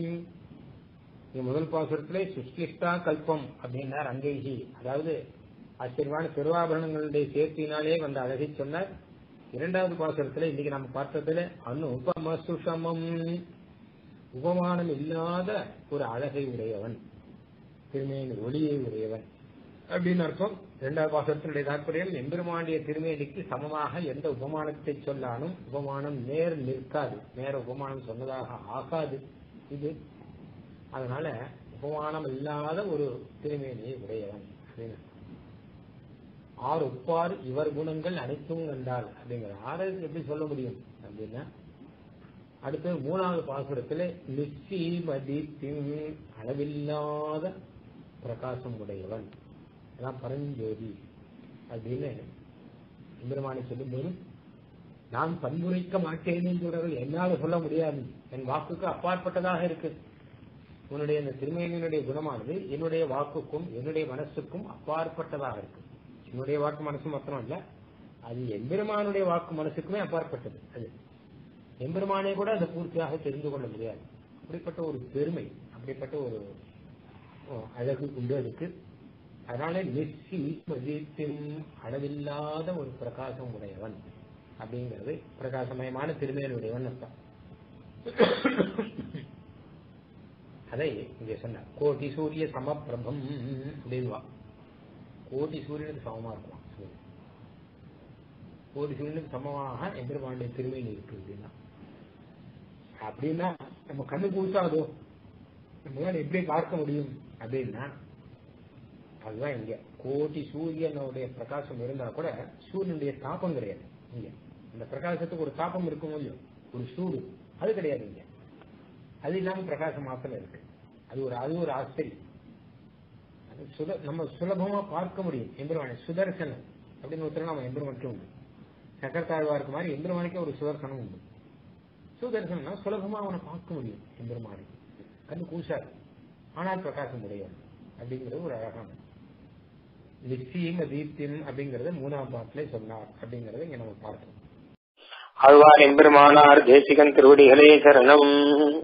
முதல் பாசுரத்திலே சுஷ்லிஷ்டா கல்பம் அப்படின்னார் அங்கேஹி, அதாவது ஆச்சரியமான திருவாபரணங்களுடைய சேர்த்தினாலே வந்த அழகை சொன்னார். இரண்டாவது பாசுரத்துல இன்னைக்கு நம்ம பார்த்ததுல அனுபம சுஷமம் உபமானம் இல்லாத ஒரு அழகை உடையவன், திருமேனி ஒளியை உடையவன் அப்படின்னு அர்த்தம். இரண்டாவது பாசுரத்தினுடைய தாற்பயம் எம்பெருமானுடைய திருமேனிக்கு சமமாக எந்த உபமானத்தை சொல்லாலும் உபமானம் நேர் நிற்காது, நேர உபமானம் சொன்னதாக ஆகாது இது. அதனால உபமானம் இல்லாத ஒரு திருமேனியை உடையவன் அப்படின்னு. ஆறு ஒப்பார் இவர் குணங்கள் அனைத்தும் கண்டால் அப்படிங்கிற ஆறு எப்படி சொல்ல முடியும் அப்படின்னா, அடுத்து மூணாவது பாசுரத்துல நிச்சயமதித்தின் அளவில்லாத பிரகாசம் உடையவன் அதான் பரஞ்சோதி அப்படின்னு எம்பெருமானை சொல்லும்போது, நான் பண்புரைக்க மாட்டேன் என்று என்னால சொல்ல முடியாது, என் வாக்குக்கு அப்பாற்பட்டதாக இருக்கு. உன்னுடைய இந்த திருமேனியினுடைய குணமானது என்னுடைய வாக்குக்கும் என்னுடைய மனசுக்கும் அப்பாற்பட்டதாக இருக்கு. என்னுடைய வாக்கு மனசு மாத்திரம் இல்ல, அது எம்பெருமானுடைய வாக்கு மனசுக்குமே அப்பாற்பட்டது. அது எம்பெருமானே கூட அதை பூர்த்தியாக தெரிந்து கொள்ள முடியாது. அப்படிப்பட்ட ஒரு பெருமை, அப்படிப்பட்ட ஒரு அழகு உண்டு அதுக்கு. அதனால நிச்சி மதித்தின் அளவில்லாத ஒரு பிரகாசம் உடையவன் அப்படிங்கிறது பிரகாசமயமான திருமேனியுடையவன் அர்த்தம். அதை இங்க சொன்ன கோடி சூரிய சமப்பிரபம் அப்படின்வா. கோடி சூரியனுக்கு சமமா இருக்கும், கோடி சூரியனுக்கு சமமாக எம்பெருமானுடைய திருமேனி இருக்கு அப்படின்னா. அப்படின்னா நம்ம கண்ணு கூசாதோ, நம்மளால எப்படி பார்க்க முடியும் அப்படின்னா அதுதான் இங்க கோடி சூரியனுடைய பிரகாசம் இருந்தா கூட சூரியனுடைய தாப்பம் கிடையாது. இங்க இந்த பிரகாசத்துக்கு ஒரு தாப்பம் இருக்கும் இல்லையோ, ஒரு சூடு, அது கிடையாது இங்க. அது இல்லாம பிரகாசம் மாத்திரம் இருக்கு. அது ஒரு அது ஒரு ஆச்சரியம். நம்ம சுலபமா பார்க்க முடியும் எம்பெருமானை. சுதர்சனம் அப்படின்னு ஒருத்தர் நம்ம எம்பெருமானுக்கு உண்டு. சக்கரத்தாழ்வாருக்கு மாதிரி எம்பெருமானுக்கே ஒரு சுதர்சனம் உண்டு. சுதர்சனம்னா சுலபமா அவனை பார்க்க முடியும் எம்பெருமானை. கண்ணு கூசாது, ஆனால் பிரகாசம் உடையவன் அப்படிங்கிறது ஒரு அழகான நிச்சயம் தீப்தின் அப்படிங்கறத மூணாம் பாட்டிலே சொன்னார் அப்படிங்கறத இங்க நம்ம பார்த்தோம். ஆழ்வார் எம்பெருமானார் தேசிகன் திருவடிகளே சரணம்.